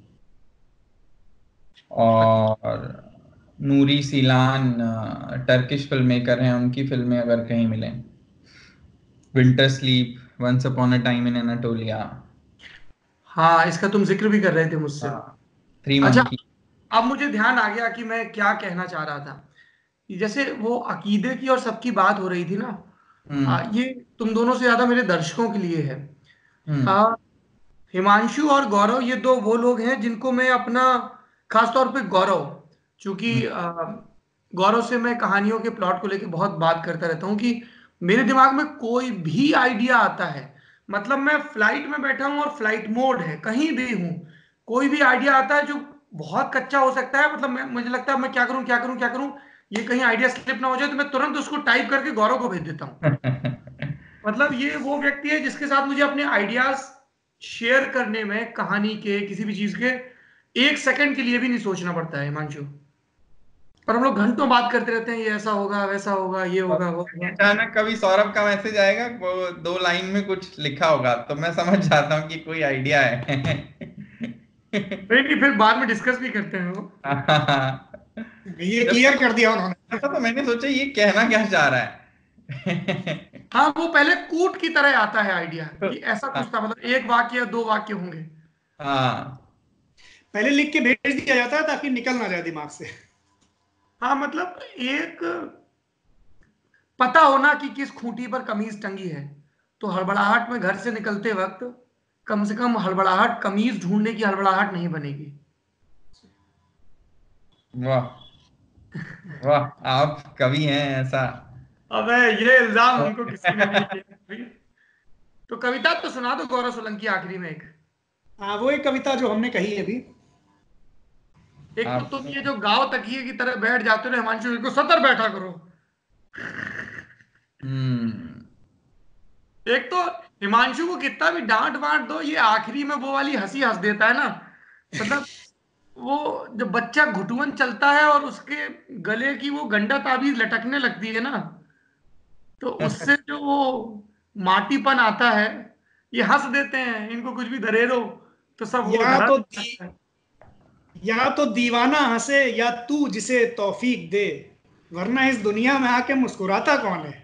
और Nuri Ceylan, Turkish film maker हैं, उनकी फिल्में अगर कहीं मिलें। Winter sleep, once upon a time in Anatolia. हाँ, इसका तुम जिक्र भी कर रहे थे मुझसे। हाँ, थ्री अच्छा, मंकी। अब मुझे ध्यान आ गया कि मैं क्या कहना चाह रहा था। कि जैसे वो अकीदे की और सबकी बात हो रही थी ना, हम्म। ये तुम दोनों से ज्यादा मेरे दर्शकों के लिए है। हम्म। आ, हिमांशु और गौरव, ये दो वो लोग हैं जिनको मैं अपना, खास तौर पे गौरव, चूंकि हम्म। गौरव से मैं कहानियों के प्लॉट को लेकर बहुत बात करता रहता हूँ कि मेरे दिमाग में कोई भी आइडिया आता है, मतलब मैं फ्लाइट में बैठा हूँ और फ्लाइट मोड है, कहीं भी हूँ, कोई भी आइडिया आता है जो बहुत कच्चा हो सकता है, मतलब मुझे लगता है मैं क्या करूँ क्या करूँ क्या करूँ, ये कहीं आइडिया स्लिप ना हो जाए, तो मैं तुरंत उसको टाइप करके गौरव को भेज देता हूँ। मतलब ये वो व्यक्ति है जिसके साथ मुझे अपने आइडियाज शेयर करने में, कहानी के किसी भी चीज के, 1 सेकंड के लिए भी नहीं सोचना पड़ता है हिमांशु। और हम लोग घंटों बात करते रहते हैं, ये ऐसा होगा वैसा होगा ये और होगा वो होगा। अचानक कभी सौरभ का मैसेज आएगा, वो 2 लाइन में कुछ लिखा होगा, तो मैं समझ जाता हूँ कि कोई आइडिया है। नहीं नहीं, फिर बाद में डिस्कस भी करते हैं वो। ये जब क्लियर कर दिया उन्होंने। तो मैंने सोचा ये कहना क्या चाह रहा है। हाँ, वो पहले कूट की तरह आता है आइडिया, तो, कि ऐसा कुछ था, मतलब 1 वाक्य या 2 वाक्य होंगे। हाँ। पहले लिख के भेज दिया जाता है ताकि निकल ना जाए दिमाग से। हाँ, मतलब एक पता होना कि किस खूंटी पर कमीज टंगी है, तो हड़बड़ाहट में घर से निकलते वक्त कम से कम हड़बड़ाहट, कमीज ढूंढने की हड़बड़ाहट नहीं बनेगी। वाह, वाह, आप कवि हैं ऐसा। अबे, ये इल्जाम हमको किसी ने नहीं किया अभी। तो कविता तो सुना दो गौरव सोलंकी, आखिरी में एक। हाँ, वो एक कविता जो हमने कही है अभी। एक तो आप तुम ये जो गांव तकिए की तरह बैठ जाते हो ना हिमांशु, को सतर बैठा करो। हम्म। एक तो हिमांशु को कितना भी डांट वांट दो, ये आखिरी में वो वाली हंसी हंस देता है ना, मतलब वो जब बच्चा घुटुअन चलता है और उसके गले की वो गंडा ताबीज लटकने लगती है ना, तो उससे जो वो माटीपन आता है, ये हंस देते हैं, इनको कुछ भी दरेरो तो सब वो या धरा तो देता है। या तो दीवाना हंसे या तू जिसे तौफीक दे, वरना इस दुनिया में आके मुस्कुराता कौन है।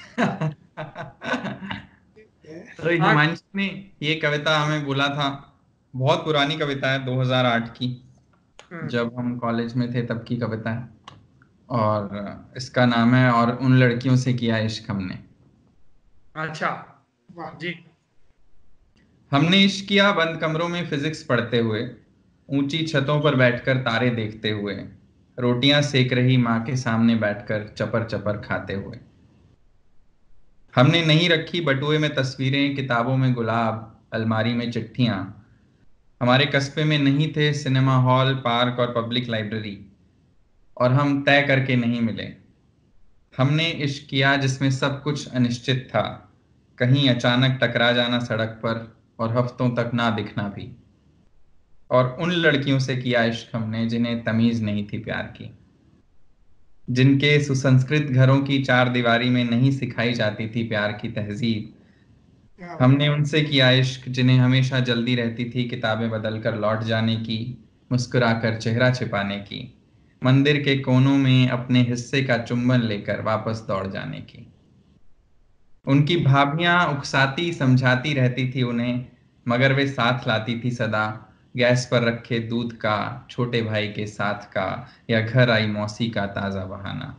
तो हाँ। हिमांशु ने ये कविता हमें बोला था। बहुत पुरानी कविता है, 2008 की, हम्म। जब हम कॉलेज में थे तब की कविता है। और इसका नाम है और उन लड़कियों से किया इश्क हमने। अच्छा। वाह। जी। हमने इश्क किया बंद कमरों में फिजिक्स पढ़ते हुए, ऊंची छतों पर बैठकर तारे देखते हुए, रोटियां सेक रही माँ के सामने बैठकर चपर चपर खाते हुए। हमने नहीं रखी बटुए में तस्वीरें, किताबों में गुलाब, अलमारी में चिट्ठियां। हमारे कस्बे में नहीं थे सिनेमा हॉल, पार्क और पब्लिक लाइब्रेरी, और हम तय करके नहीं मिले। हमने इश्क किया जिसमें सब कुछ अनिश्चित था, कहीं अचानक टकरा जाना सड़क पर और हफ्तों तक ना दिखना भी। और उन लड़कियों से किया इश्क हमने जिन्हें तमीज नहीं थी प्यार की, जिनके सुसंस्कृत घरों की चार दीवारी में नहीं सिखाई जाती थी प्यार की तहजीब। हमने उनसे किया इश्क जिन्हें हमेशा जल्दी रहती थी किताबें बदल कर लौट जाने की, मुस्कुराकर चेहरा छिपाने की, मंदिर के कोनों में अपने हिस्से का चुंबन लेकर वापस दौड़ जाने की। उनकी भाभियां उकसाती समझाती रहती थी उन्हें, मगर वे साथ लाती थी सदा, गैस पर रखे दूध का, छोटे भाई के साथ का, या घर आई मौसी का ताजा बहाना,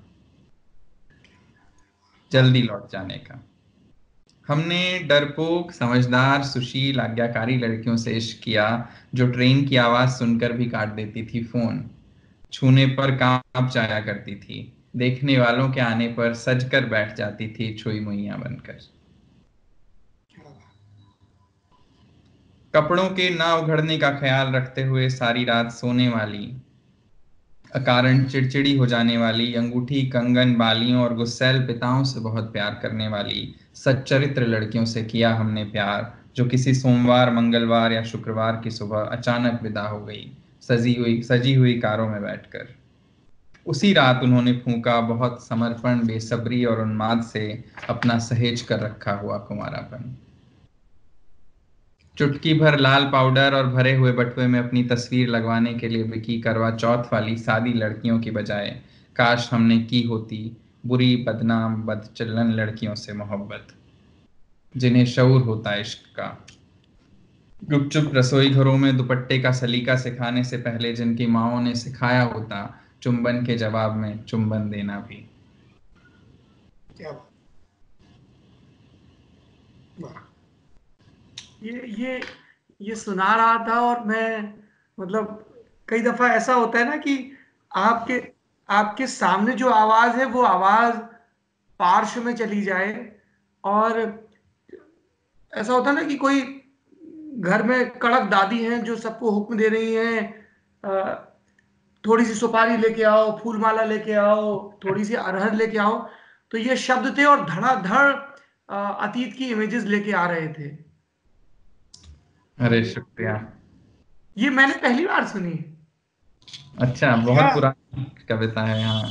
जल्दी लौट जाने का। हमने डरपोक, समझदार, सुशील, आज्ञाकारी लड़कियों से इश्क किया जो ट्रेन की आवाज सुनकर भी काट देती थी फोन, छूने पर कांप जाया करती थी, देखने वालों के आने पर सजकर बैठ जाती थी छुई मुइयां बनकर। कपड़ों के ना उघड़ने का ख्याल रखते हुए सारी रात सोने वाली, अकारण चिड़चिड़ी हो जाने वाली, अंगूठी, कंगन, बालियों और गुस्सैल पिताओं से बहुत प्यार करने वाली सच्चरित्र लड़कियों से किया हमने प्यार, जो किसी सोमवार, मंगलवार या शुक्रवार की सुबह अचानक विदा हो गई, सजी हुई कारों में बैठकर। उसी रात उन्होंने फूंका बहुत समर्पण, बेसब्री और उन्माद से अपना सहेज कर रखा हुआ कुंवारापन। चुटकी भर लाल पाउडर और भरे हुए बटुए में अपनी तस्वीर लगवाने के लिए बिकी करवा चौथ वाली सादी लड़कियों की बजाय काश हमने की होती बुरी, बदनाम, बदचलन लड़कियों से मोहब्बत, जिन्हें शऊर होता इश्क का। गुपचुप रसोई घरों में दुपट्टे का सलीका सिखाने से पहले जिनकी माओं ने सिखाया होता चुंबन के जवाब में चुंबन देना भी। क्या ये सुना रहा था और मैं मतलब कई दफा ऐसा होता है ना कि आपके आपके सामने जो आवाज है वो आवाज पार्श्व में चली जाए, और ऐसा होता है ना कि कोई घर में कड़क दादी हैं जो सबको हुक्म दे रही हैं, थोड़ी सी सुपारी लेके आओ, फूल माला लेके आओ, थोड़ी सी अरहर लेके आओ। तो ये शब्द थे और धड़ाधड़ अतीत की इमेजेस लेके आ रहे थे। अरे शुक्रिया। ये मैंने पहली बार सुनी। अच्छा, बहुत पुरानी कविता है। हाँ,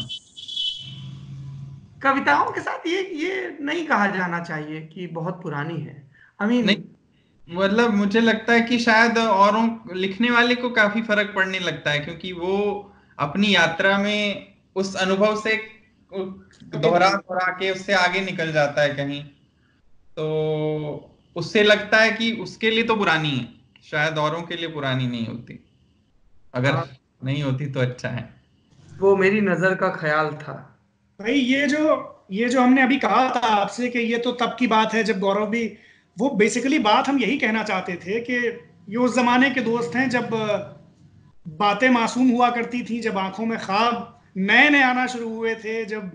कविताओं के साथ ये नहीं कहा जाना चाहिए कि बहुत पुरानी है। आई मीन नहीं, मतलब मुझे लगता है कि शायद औरों लिखने वाले को काफी फर्क पड़ने लगता है, क्योंकि वो अपनी यात्रा में उस अनुभव से दोहरा दोहरा के उससे आगे निकल जाता है कहीं, तो उससे लगता है कि उसके लिए तो पुरानी है, शायद औरों के लिए पुरानी नहीं होती। अगर नहीं होती तो अच्छा है। वो मेरी नजर का ख्याल था। भाई ये जो हमने अभी कहा था आपसे कि ये तो तब की बात है जब गौरव भी, वो बेसिकली बात हम यही कहना चाहते थे कि ये उस जमाने के दोस्त हैं जब बातें मासूम हुआ करती थी, जब आंखों में ख्वाब नए नए आना शुरू हुए थे, जब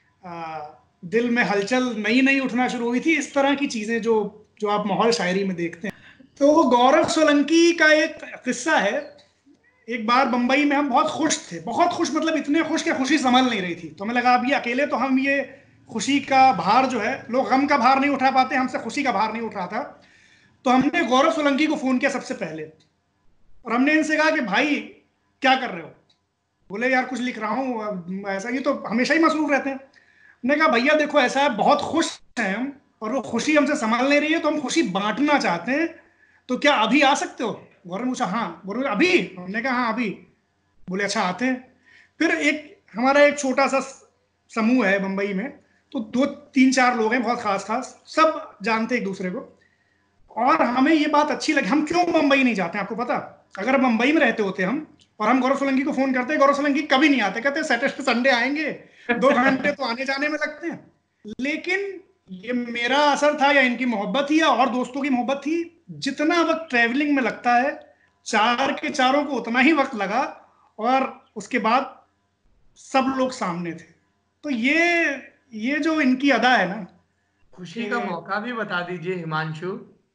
दिल में हलचल नई नई उठना शुरू हुई थी, इस तरह की चीजें जो जो आप माहौल शायरी में देखते हैं। तो गौरव सोलंकी का एक किस्सा है। एक बार बंबई में हम बहुत खुश थे, बहुत खुश, मतलब इतने खुश कि खुशी संभल नहीं रही थी। तो हमें लगा अब ये अकेले तो हम ये खुशी का भार जो है, लोग गम का भार नहीं उठा पाते, हमसे खुशी का भार नहीं उठ रहा था। तो हमने गौरव सोलंकी को फोन किया सबसे पहले, और हमने इनसे कहा कि भाई क्या कर रहे हो? बोले यार कुछ लिख रहा हूँ, ऐसा ही तो हमेशा ही मसरूफ रहते हैं। हमने कहा भैया देखो ऐसा है, बहुत खुश हैं हम और वो खुशी हमसे संभल नहीं रही है, तो हम खुशी बांटना चाहते हैं, तो क्या अभी आ सकते हो? गौरव ने पूछा हाँ। गौरव अभी? हमने कहा हाँ अभी। बोले अच्छा आते हैं। फिर हमारा एक छोटा सा समूह है बंबई में, तो 2-3-4 लोग हैं बहुत खास खास, सब जानते एक दूसरे को, और हमें ये बात अच्छी लगी। हम क्यों मुंबई नहीं जाते आपको पता? अगर मुंबई में रहते होते हम और हम गौरव सोलंकी को फोन करते, गौरव सोलंकी कभी नहीं आते, कहते सैटरडे संडे आएंगे, 2 घंटे तो आने जाने में लगते हैं। लेकिन ये मेरा असर था या इनकी मोहब्बत थी या और दोस्तों की मोहब्बत थी, जितना वक्त ट्रेवलिंग में लगता है, 4 के चारों को उतना ही वक्त लगा, और उसके बाद सब लोग सामने थे। तो ये जो इनकी अदा है ना, खुशी का मौका भी बता दीजिए हिमांशु।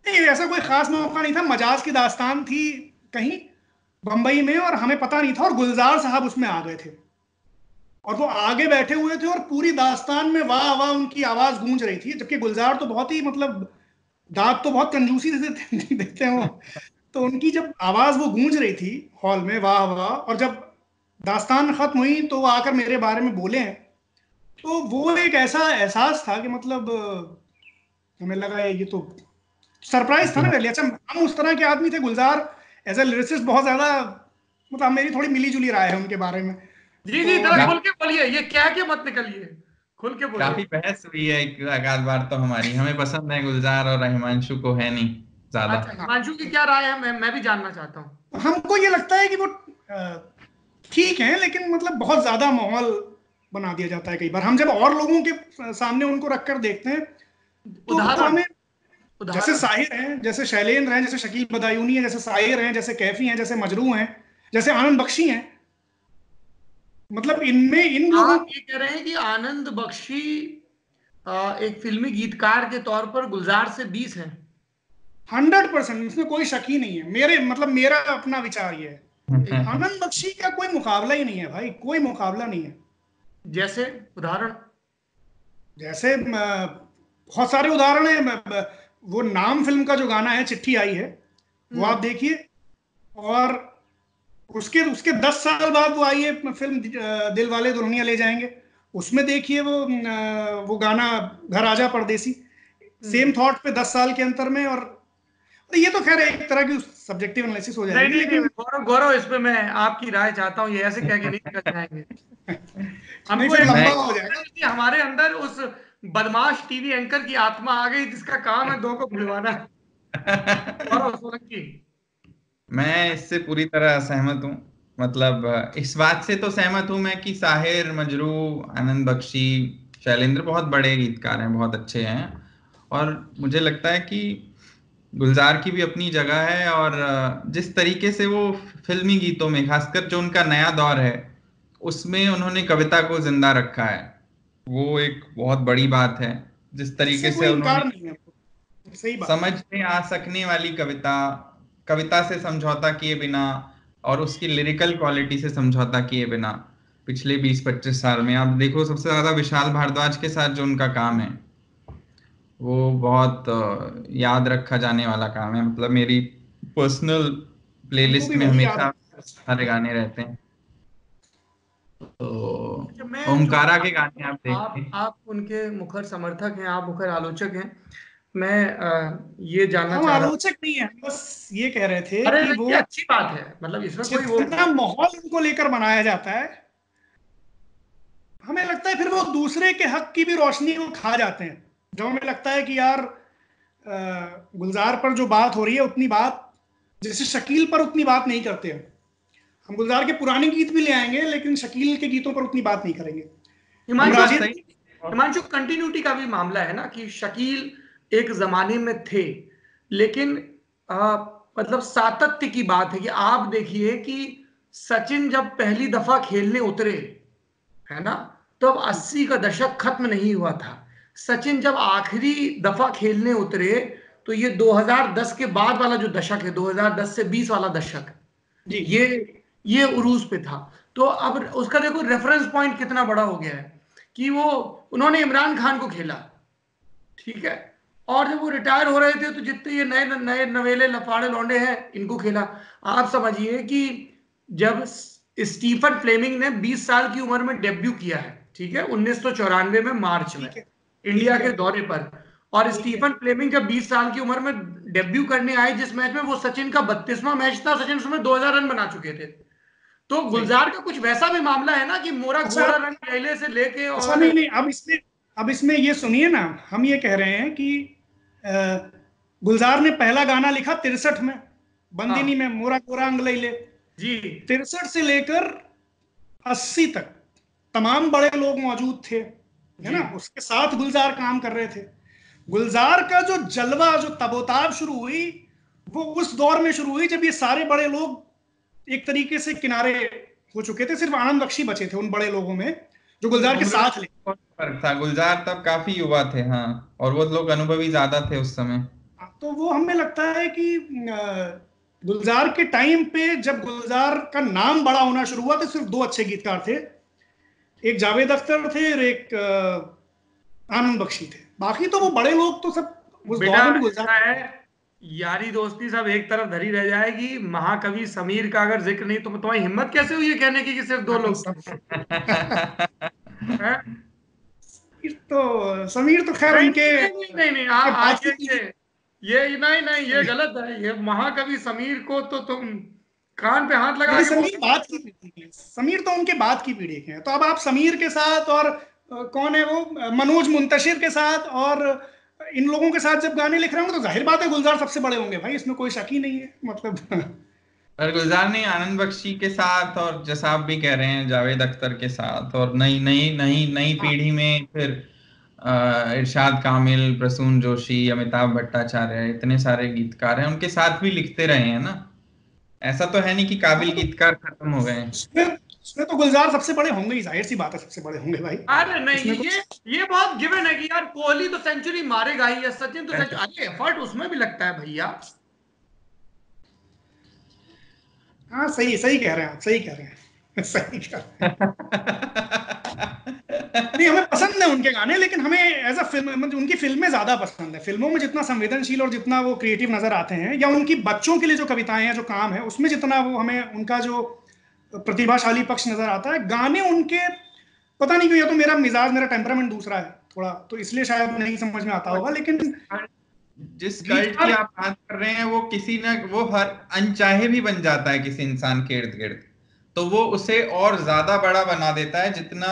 नहीं, ऐसा कोई खास मौका नहीं था, मजाज की दास्तान थी कहीं बंबई में और हमें पता नहीं था, और गुलजार साहब उसमें आ गए थे और वो आगे बैठे हुए थे और पूरी दास्तान में वाह वाह उनकी आवाज गूंज रही थी, जबकि गुलजार तो बहुत ही मतलब दांत तो बहुत कंजूसी से देते हैं वो, तो उनकी जब आवाज वो गूंज रही थी हॉल में वाह वाह, और जब दास्तान खत्म हुई तो वो आकर मेरे बारे में बोले हैं, तो वो एक ऐसा एहसास था कि मतलब हमें लगा ये तो सरप्राइज था ना मेरे लिए। अच्छा, हम उस तरह के आदमी थे, गुलजार एज ए लिरिसिस्ट बहुत ज्यादा, मतलब मेरी थोड़ी मिली जुली राय है उनके बारे में। जी जी, तो जरा जब खुल के बोलिए, ये क्या के मत निकलिए, खुल के बोलिए। काफी बहस हुई है एक आध बार तो हमारी, हमें पसंद है गुलजार और हिमांशु को है नहीं ज्यादा। अच्छा, हिमांशु की क्या राय है, मैं भी जानना चाहता हूँ। हमको ये लगता है कि वो ठीक है, लेकिन मतलब बहुत ज्यादा माहौल बना दिया जाता है कई बार। हम जब और लोगों के सामने उनको रखकर देखते हैं तो वो उदाहरण, हमें, जैसे उदाहरण। साहिर हैं, जैसे शैलेंद्र हैं, जैसे शकील बदायूनी है, जैसे साहिर हैं, जैसे कैफी हैं, जैसे मजरू हैं, जैसे आनंद बख्शी हैं, मतलब इनमें इन लोगों, आप ये कह रहे हैं कि आनंद बख्शी एक फिल्मी गीतकार के तौर पर गुलजार से 20 है? 100%, इसमें कोई शक ही नहीं है। मेरे मतलब मेरा अपना विचार ये है, आनंद बख्शी का कोई मुकाबला ही नहीं है भाई, कोई मुकाबला नहीं है। जैसे उदाहरण? जैसे बहुत सारे उदाहरण हैं। वो नाम फिल्म का जो गाना है, चिट्ठी आई है, वो आप देखिए, और उसके उसके 10 साल बाद वो आई है फिल्म दिल वाले दुल्हनिया ले जाएंगे, उसमें देखिए वो गाना घर आजा परदेसी, सेम थॉट पे 10 साल के अंतर में। और ये तो खैर एक तरह की सब्जेक्टिव एनालिसिस हो नहीं जाएगी, नहीं नहीं, लेकिन गौरव गौरव, इस पे मैं आपकी राय चाहता हूँ, ये ऐसे कह के नहीं निकल जाएंगे। नहीं हमको फिर ऐसा लंबा मैं हो लगता जाएगा। है कि हमारे अंदर उस बदमाश टीवी एंकर की आत्मा आ गई जिसका काम है दो को भुलवाना। गौरव सोलंकी। मैं इससे पूरी तरह सहमत हूँ। मतलब इस बात से तो सहमत हूँ मैं कि साहिर, मजरू, आनंद बख्शी, शैलेंद्र बहुत बड़े गीतकार हैं, बहुत अच्छे हैं। और मुझे लगता है कि गुलजार की भी अपनी जगह है, और जिस तरीके से वो फिल्मी गीतों में, खासकर जो उनका नया दौर है उसमें उन्होंने कविता को जिंदा रखा है, वो एक बहुत बड़ी बात है। जिस इससे तरीके से कोई उन्होंने इनकार नहीं है, सही बात है। समझ में आ सकने वाली कविता, कविता से समझौता किए बिना और उसकी लिरिकल क्वालिटी से समझौता किए बिना पिछले 20-25 साल में आप देखो, सबसे ज्यादा विशाल भारद्वाज के साथ जो उनका काम है वो बहुत याद रखा जाने वाला काम है। मतलब मेरी पर्सनल हमको प्लेलिस्ट भी में वही याद हमेशा है। सारे गाने रहते हैं। तो अच्छा, मैं चूंकि ओमकारा के गाने आप देखिए। आप उनके मुखर समर्थक हैं, आप मुखर आलोचक हैं, मैं ये जानना हम चाह रहा हूँ। आलोचक नहीं है, बस ये कह रहे थे अरे कि नहीं, वो ये अच्छी बात है, मतलब इसमें कोई वो जितना माहौल उनको लेकर बनाया जाता है, हमें लगता है फिर वो दूसरे के हक की भी रोशनी को खा जाते हैं। जब हमें लगता है कि यार गुलजार पर जो बात हो रही है उतनी बात, जैसे शकील पर उतनी बात नहीं करते हैं हम, गुलजार के पुराने गीत भी ले आएंगे लेकिन शकील के गीतों पर उतनी बात नहीं करेंगे। हम हिमांशु, बात सही। राजेंद्र, हिमांशु कंटिन्यूटी का भी मामला है ना, कि शकील एक जमाने में थे, लेकिन मतलब सातत्य की बात है कि आप देखिए कि सचिन जब पहली दफा खेलने उतरे, है ना, तो अब 80 का दशक खत्म नहीं हुआ था। सचिन जब आखिरी दफा खेलने उतरे तो ये 2010 के बाद वाला जो दशक है, 2010 से 20 वाला दशक, जी ये ये उरूज पे था। तो अब उसका देखो रेफरेंस पॉइंट कितना बड़ा हो गया है कि वो, उन्होंने इमरान खान को खेला, ठीक है, और जब वो रिटायर हो रहे थे तो जितने ये नए नए नवेले लफाड़े लौंडे हैं इनको खेला। आप समझिए कि जब स्टीफन फ्लेमिंग ने 20 साल की उम्र में डेब्यू किया है, ठीक है, 1994 में मार्च में ठीक है, इंडिया ठीक है, के दौरे पर, और ठीक है। स्टीफन फ्लेमिंग जब 20 साल की उम्र में डेब्यू करने आए जिस मैच में, वो सचिन का 32वां मैच था, सचिन उसमें 2000 रन बना चुके थे। तो सही। गुलजार का कुछ वैसा भी मामला है ना कि मोरा अच्छा, गोरा रंग पहले से लेके अच्छा, और। नहीं नहीं, अब इसमें ये सुनिए ना, हम ये कह रहे हैं कि अ, गुलजार ने पहला गाना लिखा 63 में, बंदिनी हाँ में, मोरा कोरा अंगलैले। जी 63 से लेकर 80 तक तमाम बड़े लोग मौजूद थे, है जी। ना, उसके साथ गुलजार काम कर रहे थे। गुलजार का जो जलवा, जो तबोताब शुरू हुई, वो उस दौर में शुरू हुई जब ये सारे बड़े लोग एक तरीके से किनारे हो चुके थे, सिर्फ आनंद बख्शी बचे थे उन बड़े लोगों में जो गुलजार के उम्र में साथ ले। बहुत फर्क था, गुलजार तब काफी युवा थे, हाँ, और वो लोग अनुभवी ज्यादा थे उस समय। तो वो हमें लगता है कि गुलजार के टाइम पे जब गुलजार का नाम बड़ा होना शुरू हुआ तो सिर्फ 2 अच्छे गीतकार थे, एक जावेद अख्तर थे और एक आनंद बख्शी थे। बाकी तो वो बड़े लोग तो सब उस दौर में भी गुलजार है। यारी दोस्ती सब एक तरफ धरी रह जाएगी, महाकवि समीर का अगर जिक्र नहीं तो तुम्हारी हिम्मत कैसे हुई है कहने की कि सिर्फ 2 लोग तो समीर तो खैर नहीं, उनके नहीं, नहीं, आज ये नहीं, ये गलत है। ये महाकवि समीर को तो तुम कान पे हाथ लगा के समीर बात की पीढ़ी के, समीर तो उनके बाद की पीढ़ी के हैं। तो अब आप समीर के साथ और कौन है वो मनोज मुंतशिर के साथ और इन लोगों के साथ जब गाने लिख रहे होंगे तो जाहिर बात है गुलजार सबसे बड़े होंगे भाई, इसमें कोई शक ही नहीं है। मतलब पर गुलजार ने आनंद बख्शी के साथ और जैसा आप भी कह रहे हैं जावेद अख्तर के साथ और नई पीढ़ी में फिर इरशाद कामिल, प्रसून जोशी, अमिताभ भट्टाचार्य, इतने सारे गीतकार हैं, उनके साथ भी लिखते रहे हैं ना। ऐसा तो है नहीं कि काबिल गीतकार खत्म हो गए हैं। उसमें तो गुलजार सबसे बड़े होंगे ही, जाहिर सी बात है सबसे बड़े होंगे भाई। अरे नहीं, ये बहुत गिवन है कि यार कोहली तो सेंचुरी मारेगा ही, सचिन तो सेंचुरी, अरे एफर्ट उसमें भी लगता है भैया। हाँ सही कह रहे हैं आप, सही कह रहे हैं, सही कह रहे हैं। नहीं, हमें पसंद है उनके गाने, लेकिन हमें एज अ फिल्म मतलब उनकी फिल्में ज्यादा पसंद है। फिल्मों में जितना संवेदनशील और जितना वो क्रिएटिव नजर आते हैं, या उनकी बच्चों के लिए जो कविताएं हैं, जो काम है, उसमें जितना वो हमें उनका जो प्रतिभाशाली पक्ष नजर आता है, गाने उनके पता नहीं क्यों, या तो मेरा मिजाज, मेरा टेम्परामेंट दूसरा है थोड़ा, तो इसलिए शायद नहीं समझ में आता होगा। लेकिन जिस कल्ट की आप बात कर रहे हैं वो किसी न वो हर अनचाहे भी बन जाता है किसी इंसान के इर्द गिर्द, तो वो उसे और ज्यादा बड़ा बना देता है जितना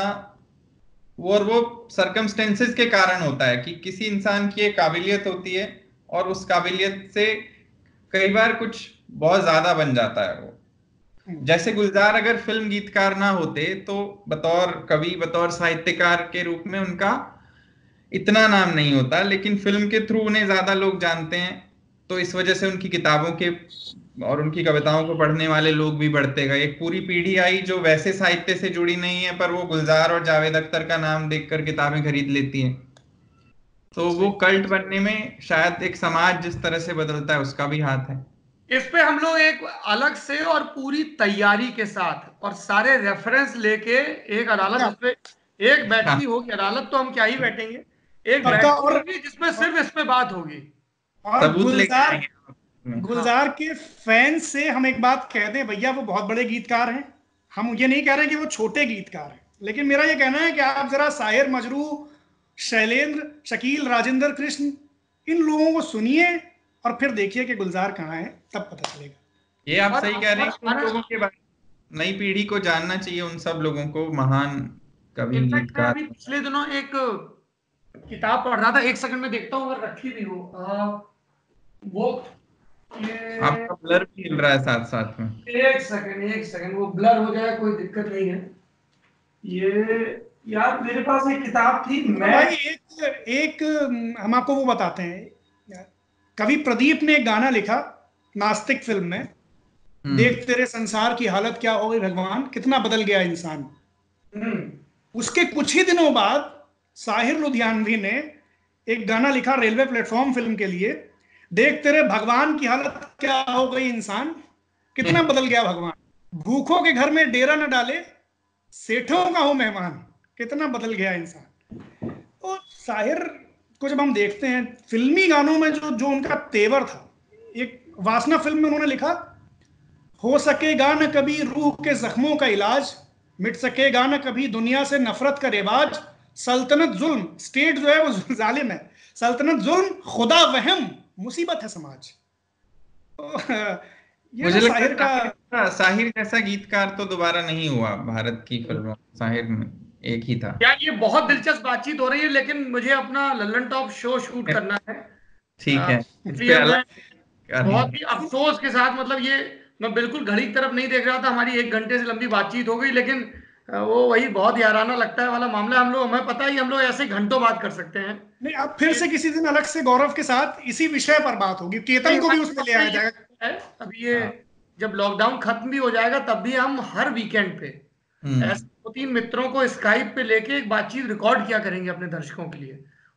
वो सर्कमस्टेंसेस के कारण होता है कि किसी इंसान की एक काबिलियत होती है और उस काबिलियत से कई बार कुछ बहुत ज्यादा बन जाता है वो। जैसे गुलजार अगर फिल्म गीतकार ना होते तो बतौर कवि, बतौर साहित्यकार के रूप में उनका इतना नाम नहीं होता, लेकिन फिल्म के थ्रू उन्हें ज्यादा लोग जानते हैं, तो इस वजह से उनकी किताबों के और उनकी कविताओं को पढ़ने वाले लोग भी बढ़ते गए। एक पूरी पीढ़ी आई जो वैसे साहित्य से जुड़ी नहीं है, पर वो गुलजार और जावेद अख्तर का नाम देखकर किताबें खरीद लेती है। तो वो कल्ट बनने में शायद एक समाज जिस तरह से बदलता है उसका भी हाथ है। इस पे हम लोग एक अलग से और पूरी तैयारी के साथ और सारे रेफरेंस लेके एक अदालत जिसपे एक बैठकी होगी, अदालत तो हम क्या ही बैठेंगे, एक बैठकी होगी जिसमें सिर्फ इस पे बात होगी। और गुलजार के फैन से हम एक बात कह दें भैया, वो बहुत बड़े गीतकार हैं। हम ये नहीं कह रहे कि वो छोटे गीतकार हैं, लेकिन मेरा ये कहना है कि आप जरा साहिर, मजरू, शैलेंद्र, शकील, राजेंद्र कृष्ण, इन लोगों को सुनिए और फिर देखिए कि गुलजार कहाँ है, तब पता चलेगा। ये आप सही कह रहे हैं, उन लोगों के बारे में नई पीढ़ी को जानना चाहिए, उन सब लोगों को, महान कवि गीतकार। अभी पिछले दिनों एक किताब पढ़ रहा था, एक सेकंड में देखता हूँ अगर रखी भी हो वो, आपका ब्लर भी हिल रहा है साथ साथ में। एक सेकंड वो ब्लर हो जाए कोई दिक्कत नहीं है। ये यार मेरे पास एक किताब थी, मैं भाई एक हम आपको वो बताते हैं। कवि प्रदीप ने एक गाना लिखा नास्तिक फिल्म में, देख तेरे संसार की हालत क्या हो गई भगवान, कितना बदल गया इंसान। उसके कुछ ही दिनों बाद साहिर लुधियानवी ने एक गाना लिखा रेलवे प्लेटफॉर्म फिल्म के लिए, देख तेरे भगवान की हालत क्या हो गई इंसान, कितना बदल गया भगवान, भूखों के घर में डेरा न डाले, सेठों का हो मेहमान, कितना बदल गया इंसान। तो साहिर को जब हम देखते हैं फिल्मी गानों में, जो उनका तेवर था, एक वासना फिल्म में उन्होंने लिखा, हो सकेगा न कभी रूह के जख्मों का इलाज, मिट सकेगा न कभी दुनिया से नफरत का रिवाज, सल्तनत जुल्म, स्टेट जो है वो जालिम है, सल्तनत जुल्म, खुदा वहम, मुसीबत है समाज। तो ये मुझे लगता है साहिर जैसा गीतकार तो दोबारा नहीं हुआ भारत की फिल्मों, साहिर में एक ही था। यार ये बहुत दिलचस्प बातचीत हो रही है, लेकिन मुझे अपना लल्लन टॉप शो शूट करना है। ठीक है, इसलिए मैं बहुत ही अफसोस के साथ, मतलब ये मैं बिल्कुल घड़ी की तरफ नहीं देख रहा था, हमारी 1 घंटे से लंबी बातचीत हो गई, लेकिन वो वही बहुत याराना लगता है वाला मामला। हम लोग, हमें पता ही, हम लोग ऐसे घंटों बात कर सकते हैं। नहीं, अब फिर से किसी दिन अलग से गौरव के साथ इसी विषय पर बात होगी, केतन को भी उसमें ले आया जाएगा। अब ये जब लॉकडाउन खत्म भी हो जाएगा तब भी हम हर वीकेंड पे ऐसे 2-3 मित्रों को स्काइप पे लेके एक बातचीत रिकॉर्ड किया करेंगे अपने दर्शकों के लिए,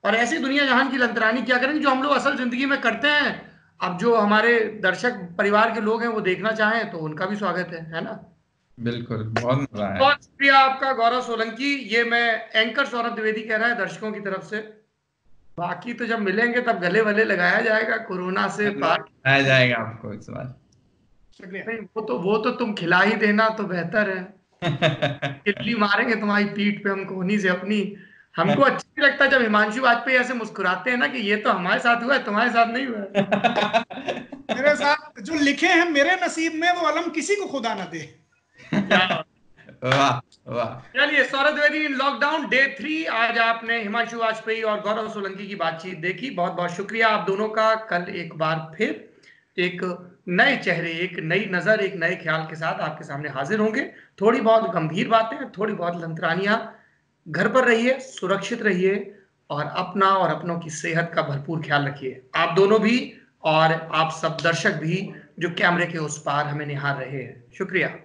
और ऐसी दुनिया जहान की लंतरानी क्या करेंगे जो हम लोग असल जिंदगी में करते हैं। अब जो हमारे दर्शक परिवार के लोग हैं वो देखना चाहें तो उनका भी स्वागत है ना। बिल्कुल, बहुत मजा आया। बहुत शुक्रिया आपका गौरव सोलंकी। ये मैं एंकर सौरभ द्विवेदी कह रहा है दर्शकों की तरफ से। बाकी तो जब मिलेंगे तब गले वले लगाया जाएगा, कोरोना से पार आया जाएगा आपको इस बार। शुक्रिया। नहीं, वो तो तुम खिला ही देना तो बेहतर है। किल्ली मारेंगे तुम्हारी पीठ पे हम कोहनी से अपनी। हमको अच्छा नहीं लगता जब हिमांशु वाजपेयी ऐसे मुस्कुराते हैं ना कि ये तो हमारे साथ हुआ है, तुम्हारे साथ नहीं हुआ है। मेरे साथ जो लिखे हैं मेरे नसीब में वो अलम किसी को खुदा ना दे। क्या वाह वाह। चलिए, Saurabh Dwivedi in lockdown day 3। आज आपने हिमांशु वाजपेयी और गौरव सोलंकी की बातचीत देखी, बहुत बहुत शुक्रिया आप दोनों का। कल एक बार फिर एक नए चेहरे, एक नई नजर, एक नए ख्याल के साथ आपके सामने हाजिर होंगे। थोड़ी बहुत गंभीर बातें, थोड़ी बहुत लंतरानियां। घर पर रहिए, सुरक्षित रहिए और अपना और अपनों की सेहत का भरपूर ख्याल रखिए, आप दोनों भी और आप सब दर्शक भी जो कैमरे के उस पार हमें निहार रहे हैं। शुक्रिया।